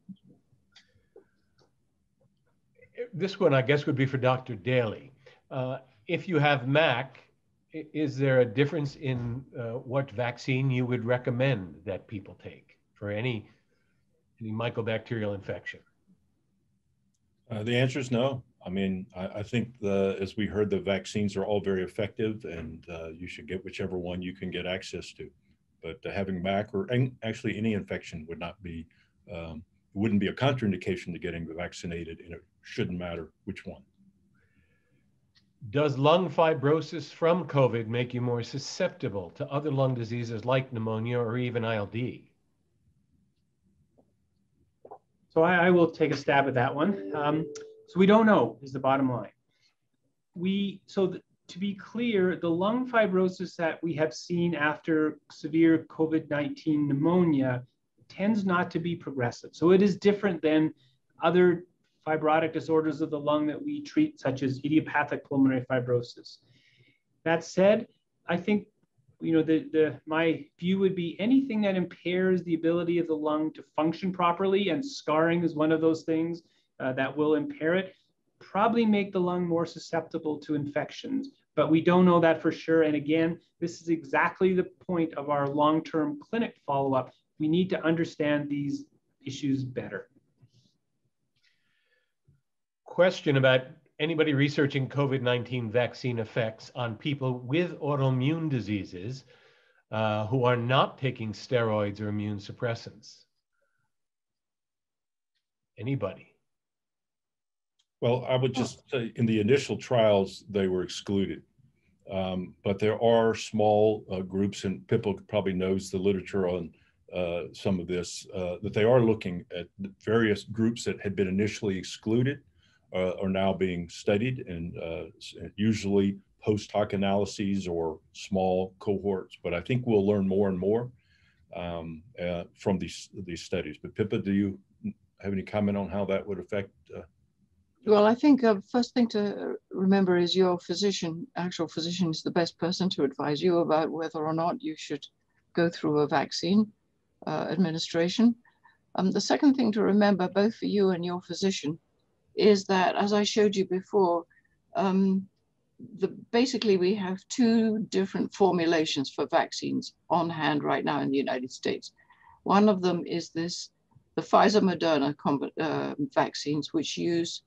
This one, I guess, would be for Dr. Daley. If you have MAC, is there a difference in what vaccine you would recommend that people take for any mycobacterial infection? The answer is no. I mean, I think as we heard, the vaccines are all very effective, and you should get whichever one you can get access to. But having MAC or actually any infection would not be, wouldn't be a contraindication to getting vaccinated, and it shouldn't matter which one. Does lung fibrosis from COVID make you more susceptible to other lung diseases like pneumonia or even ILD? So I will take a stab at that one. So we don't know is the bottom line. To be clear, the lung fibrosis that we have seen after severe COVID-19 pneumonia tends not to be progressive. So it is different than other fibrotic disorders of the lung that we treat, such as idiopathic pulmonary fibrosis. That said, I think my view would be anything that impairs the ability of the lung to function properly, and scarring is one of those things that will impair it, probably make the lung more susceptible to infections, but we don't know that for sure. And again, this is exactly the point of our long-term clinic follow-up. We need to understand these issues better. Question about anybody researching COVID-19 vaccine effects on people with autoimmune diseases who are not taking steroids or immune suppressants? Anybody? Well, I would just say in the initial trials, they were excluded. But there are small groups, and Philippa probably knows the literature on some of this, that they are looking at various groups that had been initially excluded are now being studied, and usually post hoc analyses or small cohorts. But I think we'll learn more and more from these studies. But Philippa, do you have any comment on how that would affect? Well, I think first thing to remember is your physician, actual physician, is the best person to advise you about whether or not you should go through a vaccine administration. The second thing to remember, both for you and your physician, is that, as I showed you before, basically we have two different formulations for vaccines on hand right now in the United States. One of them is the Pfizer-Moderna vaccines, which use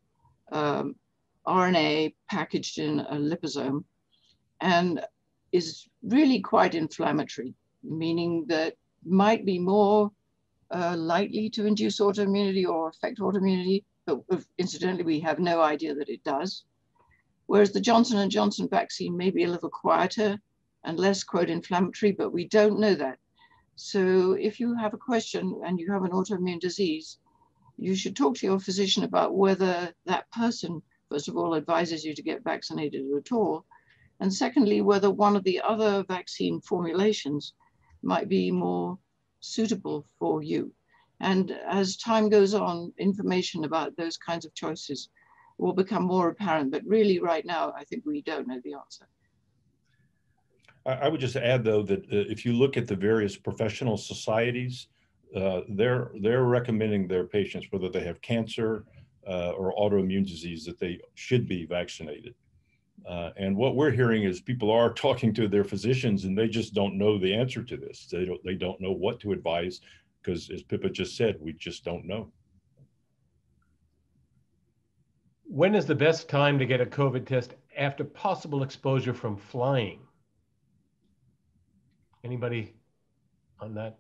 RNA packaged in a liposome and is really quite inflammatory, meaning that might be more likely to induce autoimmunity or affect autoimmunity, but incidentally, we have no idea that it does. Whereas the Johnson & Johnson vaccine may be a little quieter and less, quote, inflammatory, but we don't know that. So if you have a question and you have an autoimmune disease, you should talk to your physician about whether that person, first of all, advises you to get vaccinated at all. And secondly, whether one of the other vaccine formulations might be more suitable for you. And as time goes on, information about those kinds of choices will become more apparent. But really right now, I think we don't know the answer. I would just add, though, that if you look at the various professional societies, they're recommending their patients, whether they have cancer or autoimmune disease, that they should be vaccinated. And what we're hearing is people are talking to their physicians, and they just don't know the answer to this. They don't know what to advise, because, as Philippa just said, we just don't know. When is the best time to get a COVID test after possible exposure from flying? Anybody on that?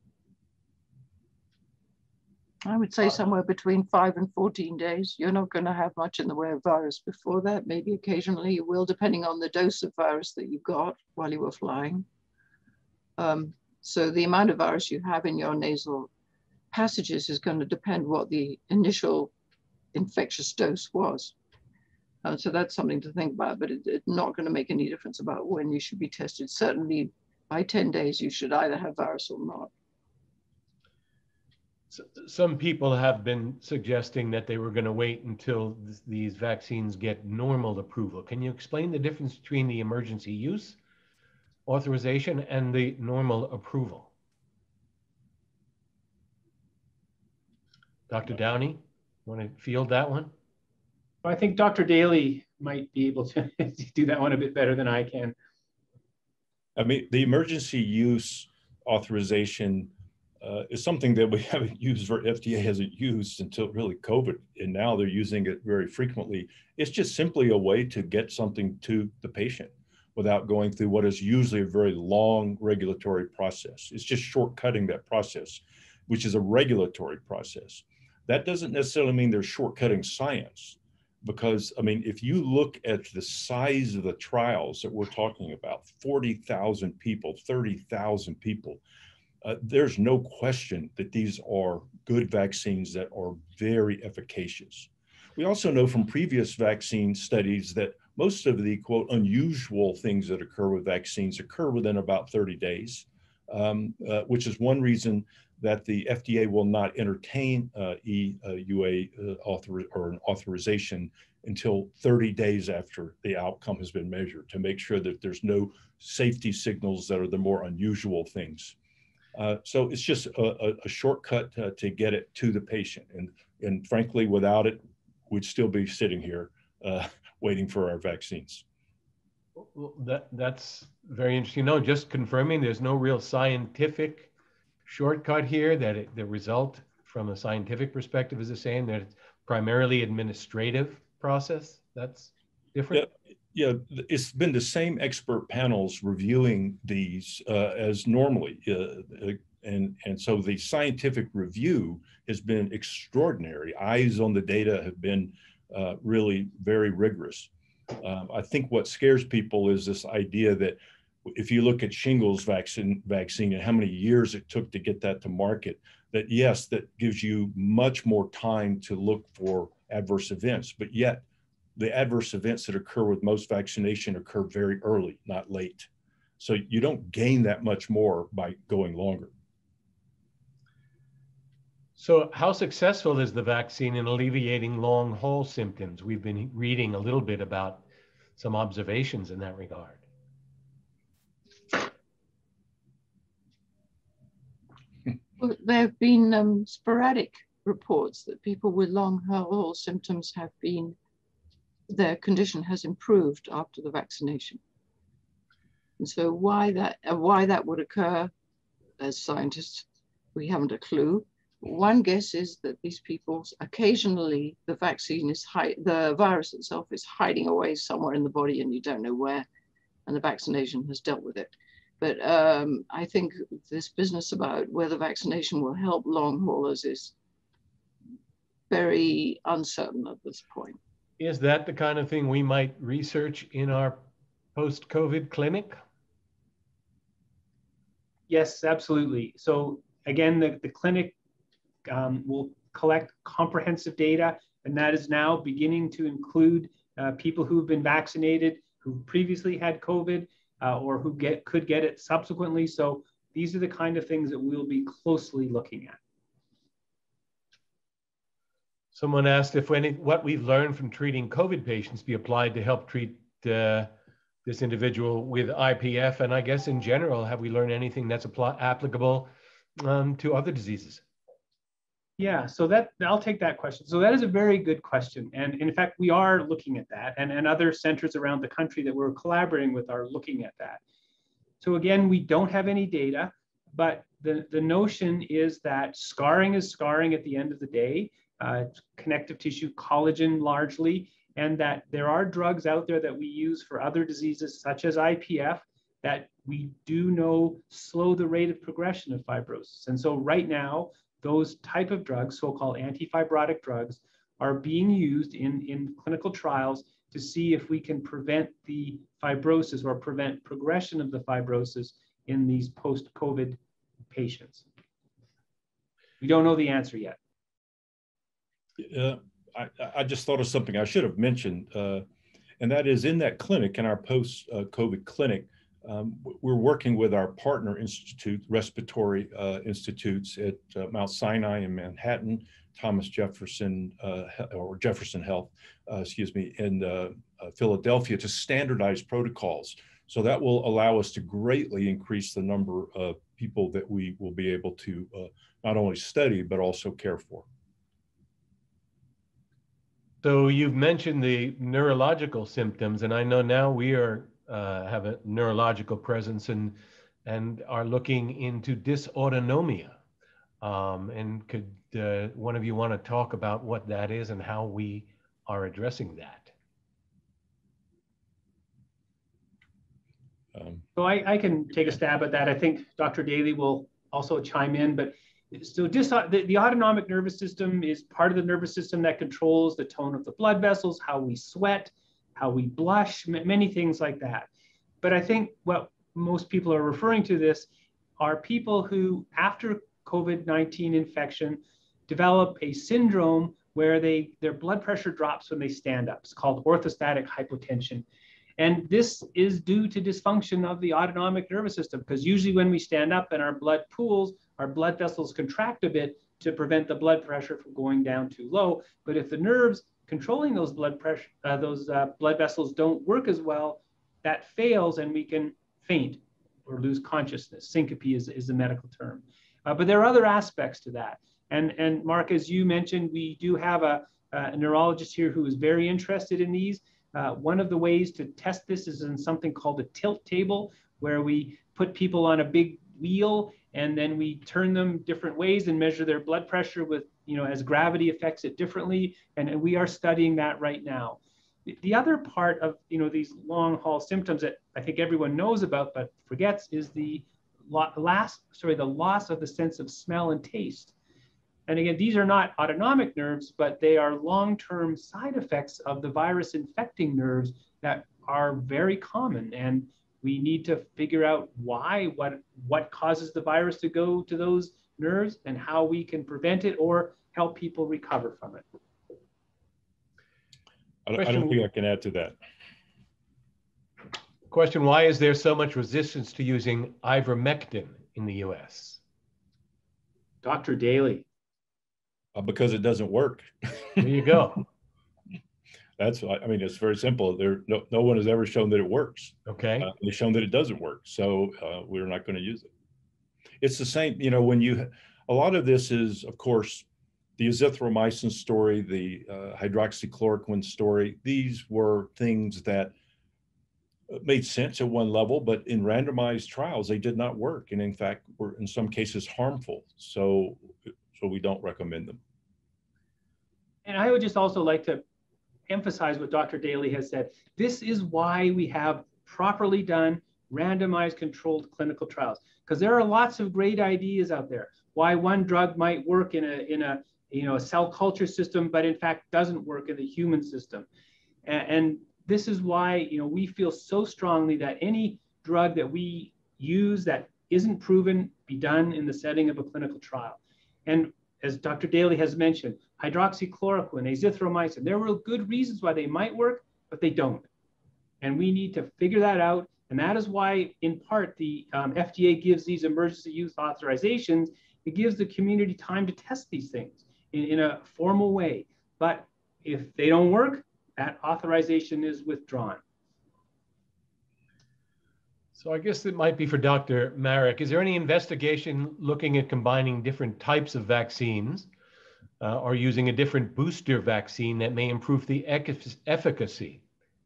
I would say somewhere between 5 and 14 days. You're not going to have much in the way of virus before that. Maybe occasionally you will, depending on the dose of virus that you got while you were flying. So the amount of virus you have in your nasal passages is going to depend what the initial infectious dose was. So that's something to think about, but it's not going to make any difference about when you should be tested. Certainly by 10 days, you should either have virus or not. Some people have been suggesting that they were going to wait until these vaccines get normal approval. Can you explain the difference between the emergency use authorization and the normal approval? Dr. Downey, want to field that one? I think Dr. Daley might be able to do that one a bit better than I can. I mean, the emergency use authorization is something that we haven't used, or FDA hasn't used until really COVID, and now they're using it very frequently. It's just simply a way to get something to the patient without going through what is usually a very long regulatory process. It's just shortcutting that process, which is a regulatory process. That doesn't necessarily mean they're shortcutting science, because, I mean, if you look at the size of the trials that we're talking about, 40,000 people, 30,000 people, there's no question that these are good vaccines that are very efficacious. We also know from previous vaccine studies that most of the, quote, unusual things that occur with vaccines occur within about 30 days, which is one reason that the FDA will not entertain EUA or an authorization until 30 days after the outcome has been measured, to make sure that there's no safety signals that are the more unusual things. So it's just a shortcut to get it to the patient. And frankly, without it, we'd still be sitting here waiting for our vaccines. Well, that's very interesting. No, just confirming there's no real scientific shortcut here, that the result from a scientific perspective is the same, that it's primarily administrative process? That's different. Yeah, it's been the same expert panels reviewing these as normally. And so the scientific review has been extraordinary. Eyes on the data have been really very rigorous. I think what scares people is this idea that if you look at shingles vaccine and how many years it took to get that to market, that yes, that gives you much more time to look for adverse events, but yet the adverse events that occur with most vaccination occur very early, not late. So you don't gain that much more by going longer. So how successful is the vaccine in alleviating long haul symptoms? We've been reading a little bit about some observations in that regard. Well, there have been sporadic reports that people with long haul symptoms have been, their condition has improved after the vaccination. And so why that would occur, as scientists, we haven't a clue. One guess is that these people, occasionally the vaccine is, the virus itself is hiding away somewhere in the body and you don't know where, and the vaccination has dealt with it. But I think this business about whether vaccination will help long haulers is very uncertain at this point. Is that the kind of thing we might research in our post-COVID clinic? Yes, absolutely. So again, the clinic will collect comprehensive data, and that is now beginning to include people who've been vaccinated, who previously had COVID, or who could get it subsequently. So these are the kind of things that we'll be closely looking at. Someone asked if what we've learned from treating COVID patients be applied to help treat this individual with IPF, and I guess in general, have we learned anything that's applicable to other diseases? Yeah, so I'll take that question. So that is a very good question. And in fact, we are looking at that, and other centers around the country that we're collaborating with are looking at that. So again, we don't have any data, but the notion is that scarring is scarring at the end of the day, connective tissue collagen largely, and that there are drugs out there that we use for other diseases such as IPF that we do know slow the rate of progression of fibrosis. And so right now, those type of drugs, so-called anti-fibrotic drugs, are being used in clinical trials to see if we can prevent the fibrosis or prevent progression of the fibrosis in these post-COVID patients. We don't know the answer yet. I just thought of something I should have mentioned, and that is in that clinic, in our post-COVID clinic, we're working with our partner institute, respiratory institutes at Mount Sinai in Manhattan, Thomas Jefferson, or Jefferson Health, in Philadelphia to standardize protocols. So that will allow us to greatly increase the number of people that we will be able to not only study, but also care for. So you've mentioned the neurological symptoms, and I know now we are have a neurological presence and are looking into dysautonomia. And could one of you want to talk about what that is and how we are addressing that? So I can take a stab at that. I think Dr. Daley will also chime in, but so the autonomic nervous system is part of the nervous system that controls the tone of the blood vessels, how we sweat, how we blush, many things like that. But I think what most people are referring to this are people who, after COVID-19 infection, develop a syndrome where their blood pressure drops when they stand up. It's called orthostatic hypotension. And this is due to dysfunction of the autonomic nervous system, because usually when we stand up and our blood pools, our blood vessels contract a bit to prevent the blood pressure from going down too low. But if the nerves controlling those blood vessels don't work as well, that fails and we can faint or lose consciousness. Syncope is the medical term. But there are other aspects to that. And Mark, as you mentioned, we do have a neurologist here who is very interested in these. One of the ways to test this is in something called a tilt table, where we put people on a big wheel and then we turn them different ways and measure their blood pressure with, as gravity affects it differently. And we are studying that right now. The other part of these long haul symptoms that I think everyone knows about but forgets is the loss of the sense of smell and taste. And again, these are not autonomic nerves, but they are long-term side effects of the virus infecting nerves that are very common. And we need to figure out what causes the virus to go to those nerves and how we can prevent it or help people recover from it. I don't think I can add to that. Question, why is there so much resistance to using ivermectin in the US? Dr. Daley. Because it doesn't work. There you go. It's very simple. No one has ever shown that it works. Okay. They've shown that it doesn't work. So we're not going to use it. It's the same, a lot of this is, of course, the azithromycin story, the hydroxychloroquine story. These were things that made sense at one level, but in randomized trials, they did not work. And in fact, were in some cases harmful. So we don't recommend them. And I would just also like to emphasize what Dr. Daley has said. This is why we have properly done randomized controlled clinical trials, because there are lots of great ideas out there. Why one drug might work in a cell culture system, but in fact doesn't work in the human system. And this is why we feel so strongly that any drug that we use that isn't proven be done in the setting of a clinical trial. And as Dr. Daley has mentioned, hydroxychloroquine, azithromycin, there were good reasons why they might work, but they don't. And we need to figure that out. And that is why, in part, the FDA gives these emergency use authorizations. It gives the community time to test these things in a formal way. But if they don't work, that authorization is withdrawn. So I guess it might be for Dr. Marrack. Is there any investigation looking at combining different types of vaccines or using a different booster vaccine that may improve the efficacy?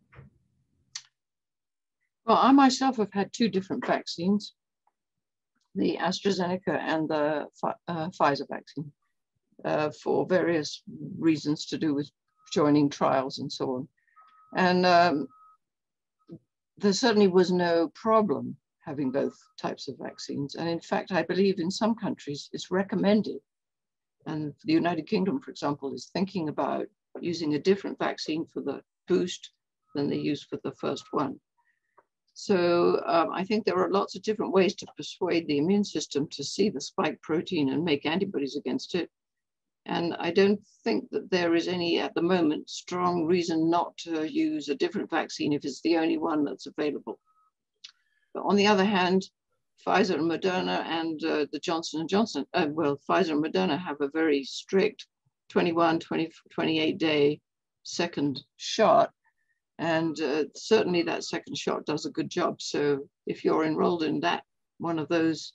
Well, I myself have had two different vaccines, the AstraZeneca and the Pfizer vaccine, for various reasons to do with joining trials and so on. And there certainly was no problem having both types of vaccines. And in fact, I believe in some countries it's recommended. And the United Kingdom, for example, is thinking about using a different vaccine for the boost than they use for the first one. So I think there are lots of different ways to persuade the immune system to see the spike protein and make antibodies against it. And I don't think that there is any, at the moment, strong reason not to use a different vaccine if it's the only one that's available. But on the other hand, Pfizer and Moderna and the Johnson & Johnson, Pfizer and Moderna have a very strict 21, 28-day second shot. And certainly that second shot does a good job. So if you're enrolled in one of those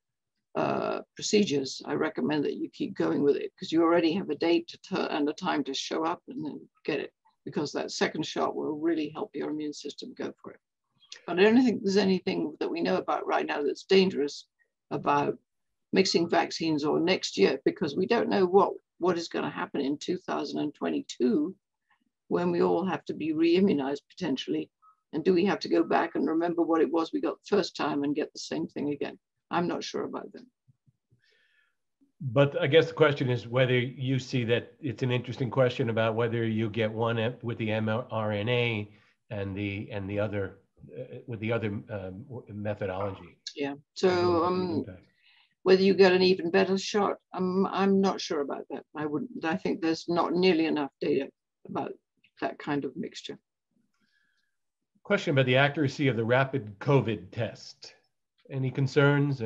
procedures, I recommend that you keep going with it, because you already have a date and a time to show up and then get it, because that second shot will really help your immune system go for it. But I don't think there's anything that we know about right now that's dangerous about mixing vaccines or next year, because we don't know what is going to happen in 2022 when we all have to be re-immunized potentially. And do we have to go back and remember what it was we got the first time and get the same thing again? I'm not sure about that. But I guess the question is whether you see that it's an interesting question about whether you get one with the mRNA and the other with the other methodology. Yeah. So whether you get an even better shot, I'm not sure about that. I think there's not nearly enough data about that kind of mixture. Question about the accuracy of the rapid COVID test. Any concerns?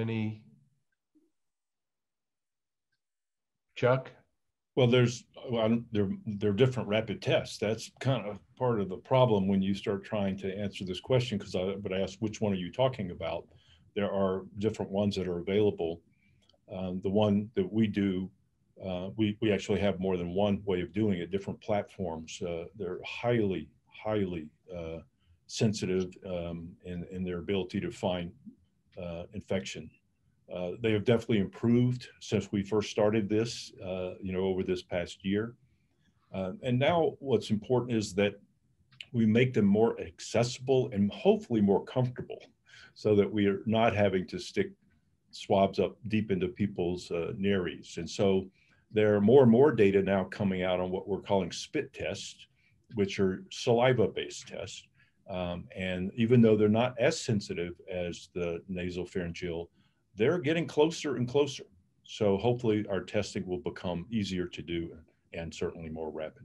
Chuck? Well, there are different rapid tests. That's kind of part of the problem when you start trying to answer this question, because I asked, which one are you talking about? There are different ones that are available. The one that we do, we actually have more than one way of doing it, different platforms. They're highly sensitive in their ability to find infection. They have definitely improved since we first started this, over this past year. And now what's important is that we make them more accessible and hopefully more comfortable so that we are not having to stick swabs up deep into people's nares. And so there are more and more data now coming out on what we're calling spit tests, which are saliva-based tests. And even though they're not as sensitive as the nasopharyngeal, they're getting closer and closer. So hopefully our testing will become easier to do and certainly more rapid.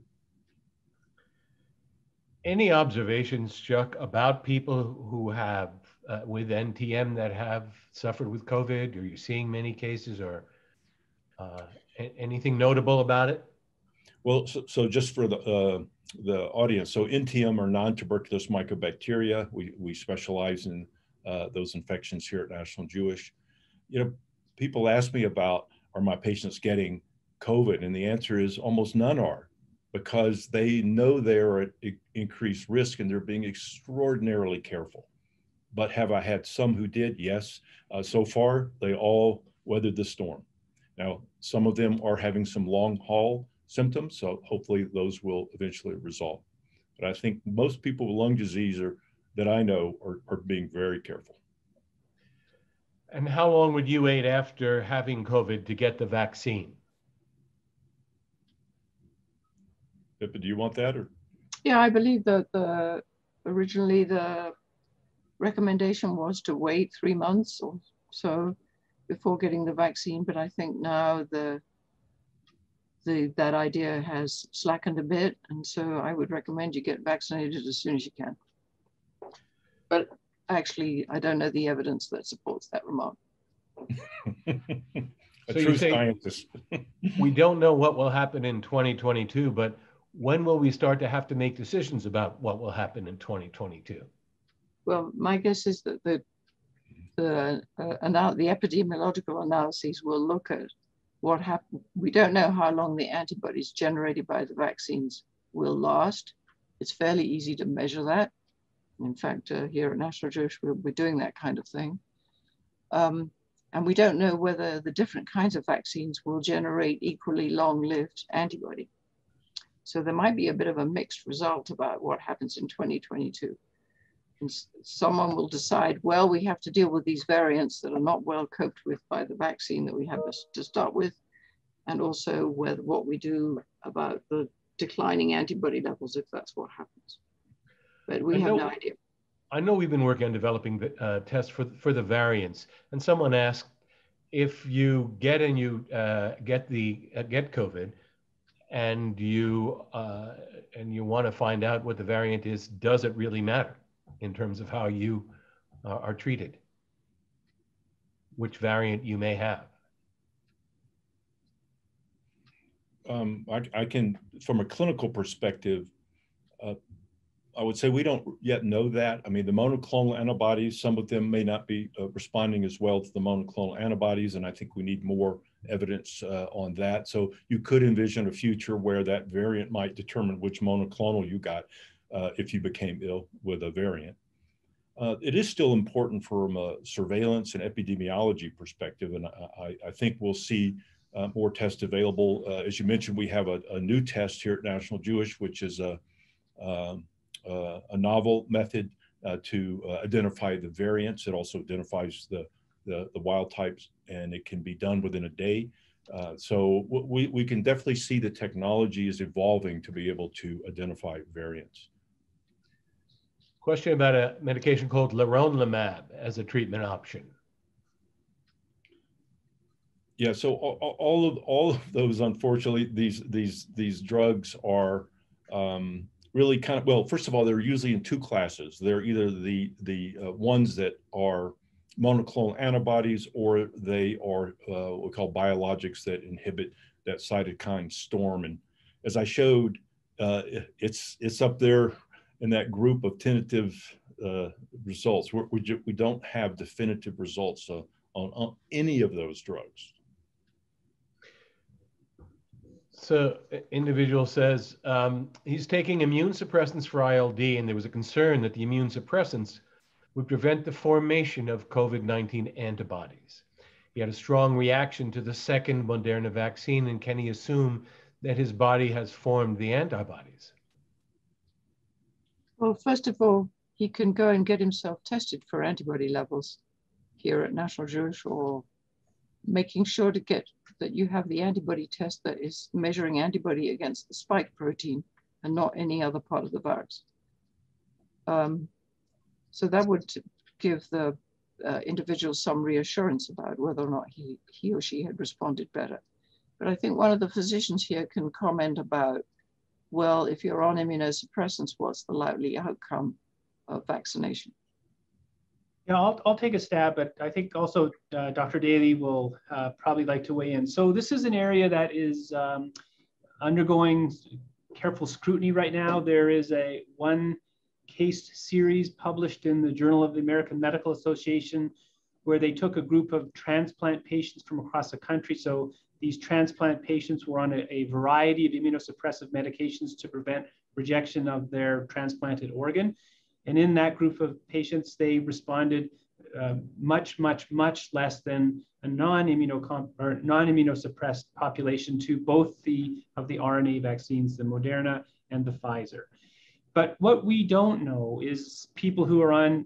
Any observations, Chuck, about people who have with NTM that have suffered with COVID? Are you seeing many cases or anything notable about it? Well, so just for the audience, so NTM are non-tuberculous mycobacteria. We specialize in those infections here at National Jewish. You know, people ask me about, are my patients getting COVID? And the answer is almost none are, because they know they're at increased risk and they're being extraordinarily careful. But have I had some who did? Yes. So far, they all weathered the storm. Now, some of them are having some long haul symptoms, so hopefully those will eventually resolve. But I think most people with lung disease that I know are being very careful. And how long would you wait after having COVID to get the vaccine? Philippa, do you want that? Or? Yeah, I believe that originally the recommendation was to wait 3 months or so before getting the vaccine, but I think now that idea has slackened a bit, and so I would recommend you get vaccinated as soon as you can. But actually, I don't know the evidence that supports that remark. A true scientist. We don't know what will happen in 2022, but when will we start to have to make decisions about what will happen in 2022? Well, my guess is that the epidemiological analyses will look at what happened. We don't know how long the antibodies generated by the vaccines will last. It's fairly easy to measure that. In fact, here at National Jewish, we're doing that kind of thing. And we don't know whether the different kinds of vaccines will generate equally long-lived antibody. So there might be a bit of a mixed result about what happens in 2022. And someone will decide, well, we have to deal with these variants that are not well coped with by the vaccine that we have to start with, and also what we do about the declining antibody levels if that's what happens. But we have no idea. I know we've been working on developing tests for the variants, and someone asked, if you get COVID and you want to find out what the variant is, does it really matter in terms of how you are treated? Which variant you may have? I can, from a clinical perspective, I would say we don't yet know that. I mean, the monoclonal antibodies, some of them may not be responding as well to the monoclonal antibodies, and I think we need more evidence on that. So you could envision a future where that variant might determine which monoclonal you got if you became ill with a variant. It is still important from a surveillance and epidemiology perspective, and I think we'll see more tests available. As you mentioned, we have a new test here at National Jewish, which is a novel method to identify the variants. It also identifies the wild types, and it can be done within a day. So we can definitely see the technology is evolving to be able to identify variants. Question about a medication called leronlimab as a treatment option. Yeah, so all of those, unfortunately, these drugs are really kind of, well, first of all, they're usually in two classes. They're either the ones that are monoclonal antibodies, or they are what we call biologics that inhibit that cytokine storm. And as I showed, it's up there in that group of tentative results. We don't have definitive results on any of those drugs. So individual says he's taking immune suppressants for ILD, and there was a concern that the immune suppressants would prevent the formation of COVID-19 antibodies. He had a strong reaction to the second Moderna vaccine, and can he assume that his body has formed the antibodies? Well, first of all, he can go and get himself tested for antibody levels here at National Jewish, or making sure to get that you have the antibody test that is measuring antibody against the spike protein and not any other part of the virus. So that would give the individual some reassurance about whether or not he or she had responded better. But I think one of the physicians here can comment about, well, if you're on immunosuppressants, what's the likely outcome of vaccination? Yeah, I'll take a stab, but I think also Dr. Daley will probably like to weigh in. So this is an area that is undergoing careful scrutiny right now. There is one case series published in the Journal of the American Medical Association where they took a group of transplant patients from across the country. So these transplant patients were on a variety of immunosuppressive medications to prevent rejection of their transplanted organ. And in that group of patients, they responded much less than a non-immunosuppressed population to both of the RNA vaccines, the Moderna and the Pfizer. But what we don't know is people who are on,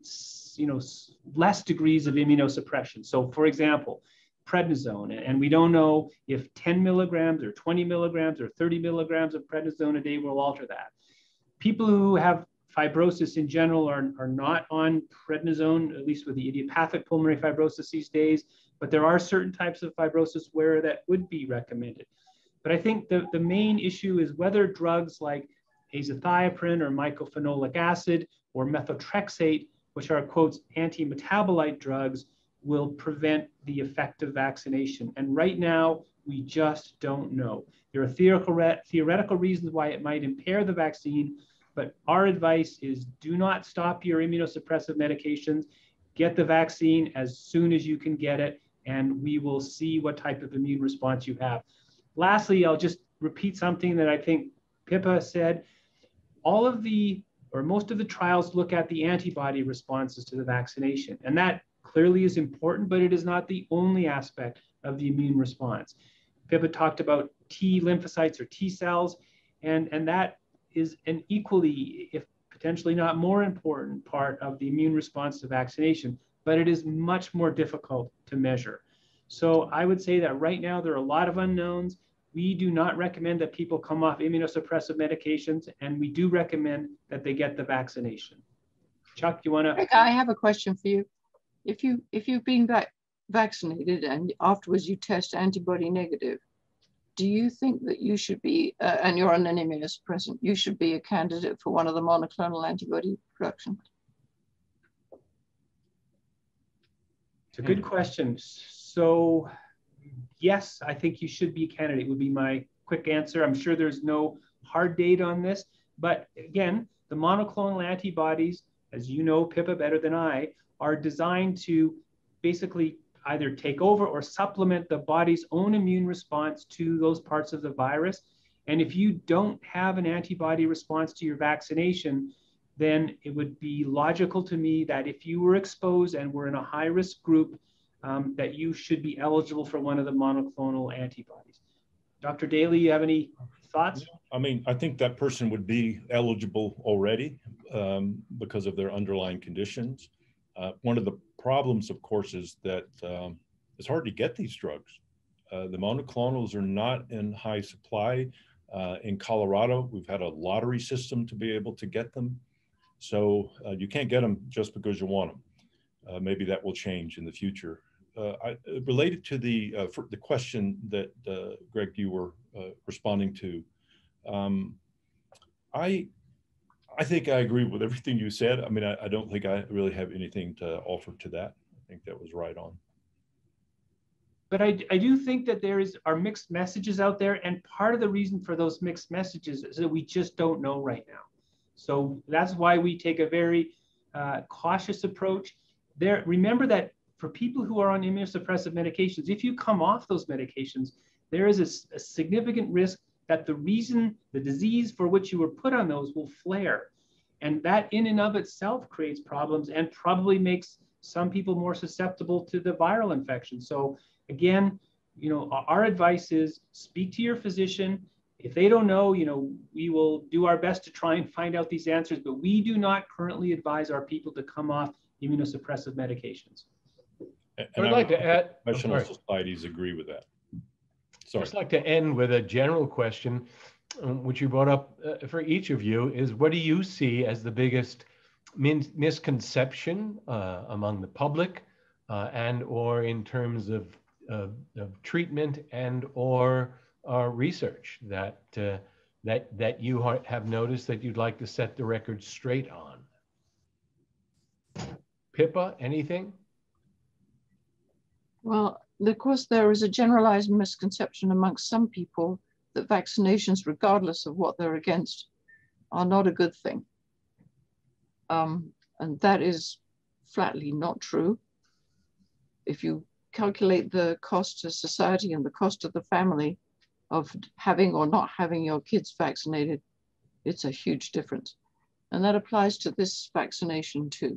less degrees of immunosuppression. So, for example, prednisone, and we don't know if 10 milligrams or 20 milligrams or 30 milligrams of prednisone a day will alter that. People who have fibrosis in general are not on prednisone, at least with the idiopathic pulmonary fibrosis these days, but there are certain types of fibrosis where that would be recommended. But I think the main issue is whether drugs like azathioprine or mycophenolic acid or methotrexate, which are, quotes, anti-metabolite drugs, will prevent the effect of vaccination. And right now, we just don't know. There are theoretical reasons why it might impair the vaccine, but our advice is do not stop your immunosuppressive medications. Get the vaccine as soon as you can get it, and we will see what type of immune response you have. Lastly, I'll just repeat something that I think Philippa said. All of most of the trials look at the antibody responses to the vaccination, and that clearly is important, but it is not the only aspect of the immune response. Philippa talked about T lymphocytes or T cells, and that is an equally, if potentially not more important part of the immune response to vaccination, but it is much more difficult to measure. So I would say that right now there are a lot of unknowns. We do not recommend that people come off immunosuppressive medications, and we do recommend that they get the vaccination. Chuck, you want to? I have a question for you. If you've been vaccinated and afterwards you test antibody negative, do you think that you should be, and you're on an immunosuppressant, you should be a candidate for one of the monoclonal antibody production? It's a good question. So yes, I think you should be a candidate would be my quick answer. I'm sure there's no hard date on this, but again, the monoclonal antibodies, as you know, Philippa better than I, are designed to basically either take over or supplement the body's own immune response to those parts of the virus. And if you don't have an antibody response to your vaccination, then it would be logical to me that if you were exposed and were in a high-risk group, that you should be eligible for one of the monoclonal antibodies. Dr. Daley, you have any thoughts? I mean, I think that person would be eligible already because of their underlying conditions. One of the problems, of course, is that it's hard to get these drugs. The monoclonals are not in high supply. In Colorado, we've had a lottery system to be able to get them. So you can't get them just because you want them. Maybe that will change in the future. Related to the question that, Greg, you were responding to, I think I agree with everything you said. I mean, I don't think I really have anything to offer to that. I think that was right on. But I do think that are mixed messages out there, and part of the reason for those mixed messages is that we just don't know right now. So that's why we take a very cautious approach. Remember that for people who are on immunosuppressive medications, if you come off those medications, there is a significant risk that the disease for which you were put on those will flare. And that in and of itself creates problems and probably makes some people more susceptible to the viral infection. So again, our advice is speak to your physician. If they don't know, we will do our best to try and find out these answers, but we do not currently advise our people to come off immunosuppressive medications. And I'd like to add, professional societies agree with that. Sorry. I'd just like to end with a general question, which you brought up for each of you, is what do you see as the biggest misconception among the public and or in terms of treatment and or research that you have noticed that you'd like to set the record straight on? Pippa, anything? Well, of course, there is a generalized misconception amongst some people that vaccinations, regardless of what they're against, are not a good thing. And that is flatly not true. If you calculate the cost to society and the cost to the family of having or not having your kids vaccinated, it's a huge difference. And that applies to this vaccination too.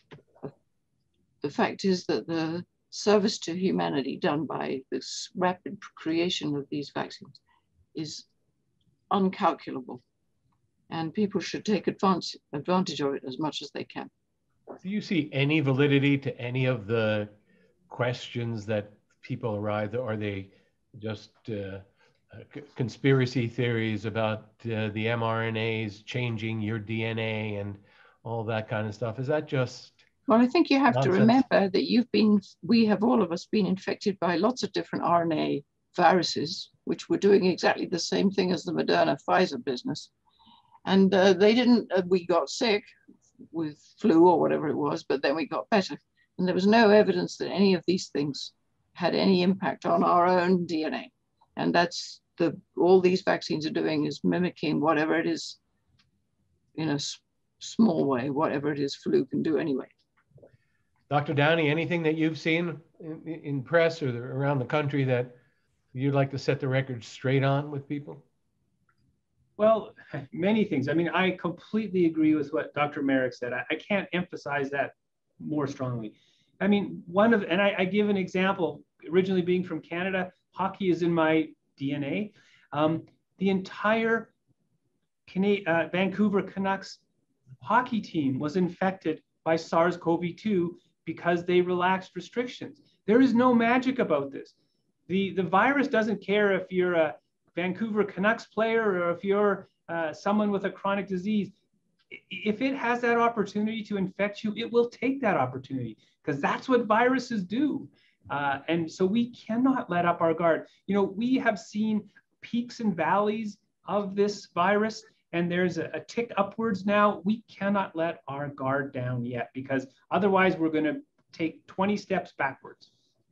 The fact is that the service to humanity done by this rapid creation of these vaccines is uncalculable, and people should take advantage of it as much as they can. Do you see any validity to any of the questions that people arise? Are they just conspiracy theories about the mRNAs changing your DNA and all that kind of stuff? Is that just Well, I think you have nonsense? to remember that we have all of us been infected by lots of different RNA viruses, which were doing exactly the same thing as the Moderna Pfizer business. And we got sick with flu or whatever it was, but then we got better. And there was no evidence that any of these things had any impact on our own DNA. And that's all these vaccines are doing is mimicking whatever it is in a small way, whatever it is flu can do anyway. Dr. Downey, anything that you've seen in press or around the country that you'd like to set the record straight on with people? Well, many things. I mean, I completely agree with what Dr. Marrack said. I can't emphasize that more strongly. I mean, I give an example, originally being from Canada, hockey is in my DNA. The entire Vancouver Canucks hockey team was infected by SARS-CoV-2 because they relaxed restrictions. There is no magic about this. The virus doesn't care if you're a Vancouver Canucks player or if you're someone with a chronic disease. If it has that opportunity to infect you, it will take that opportunity because that's what viruses do. And so we cannot let up our guard. We have seen peaks and valleys of this virus, and there's a tick upwards now. We cannot let our guard down yet because otherwise we're going to take 20 steps backwards.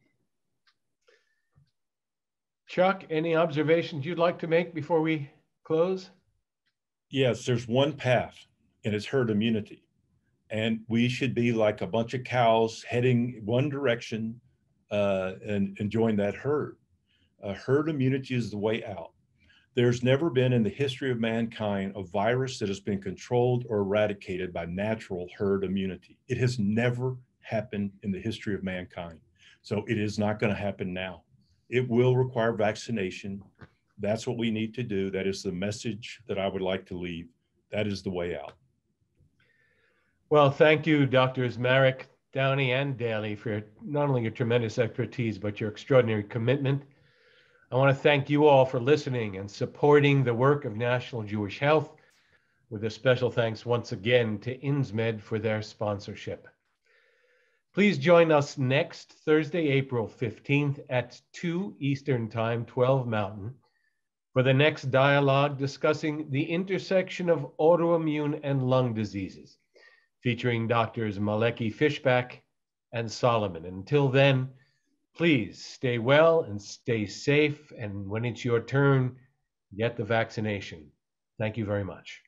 Chuck, any observations you'd like to make before we close? Yes, there's one path, and it's herd immunity. And we should be like a bunch of cows heading one direction and join that herd. Herd immunity is the way out. There's never been in the history of mankind a virus that has been controlled or eradicated by natural herd immunity. It has never happened in the history of mankind. So it is not going to happen now. It will require vaccination. That's what we need to do. That is the message that I would like to leave. That is the way out. Well, thank you, Drs. Marrack, Downey, and Daley for not only your tremendous expertise, but your extraordinary commitment. I want to thank you all for listening and supporting the work of National Jewish Health, with a special thanks once again to Insmed for their sponsorship. Please join us next Thursday, April 15th at 2 Eastern Time, 12 Mountain, for the next dialogue discussing the intersection of autoimmune and lung diseases, featuring Drs. Malecki Fishback and Solomon. Until then, please stay well and stay safe. And when it's your turn, get the vaccination. Thank you very much.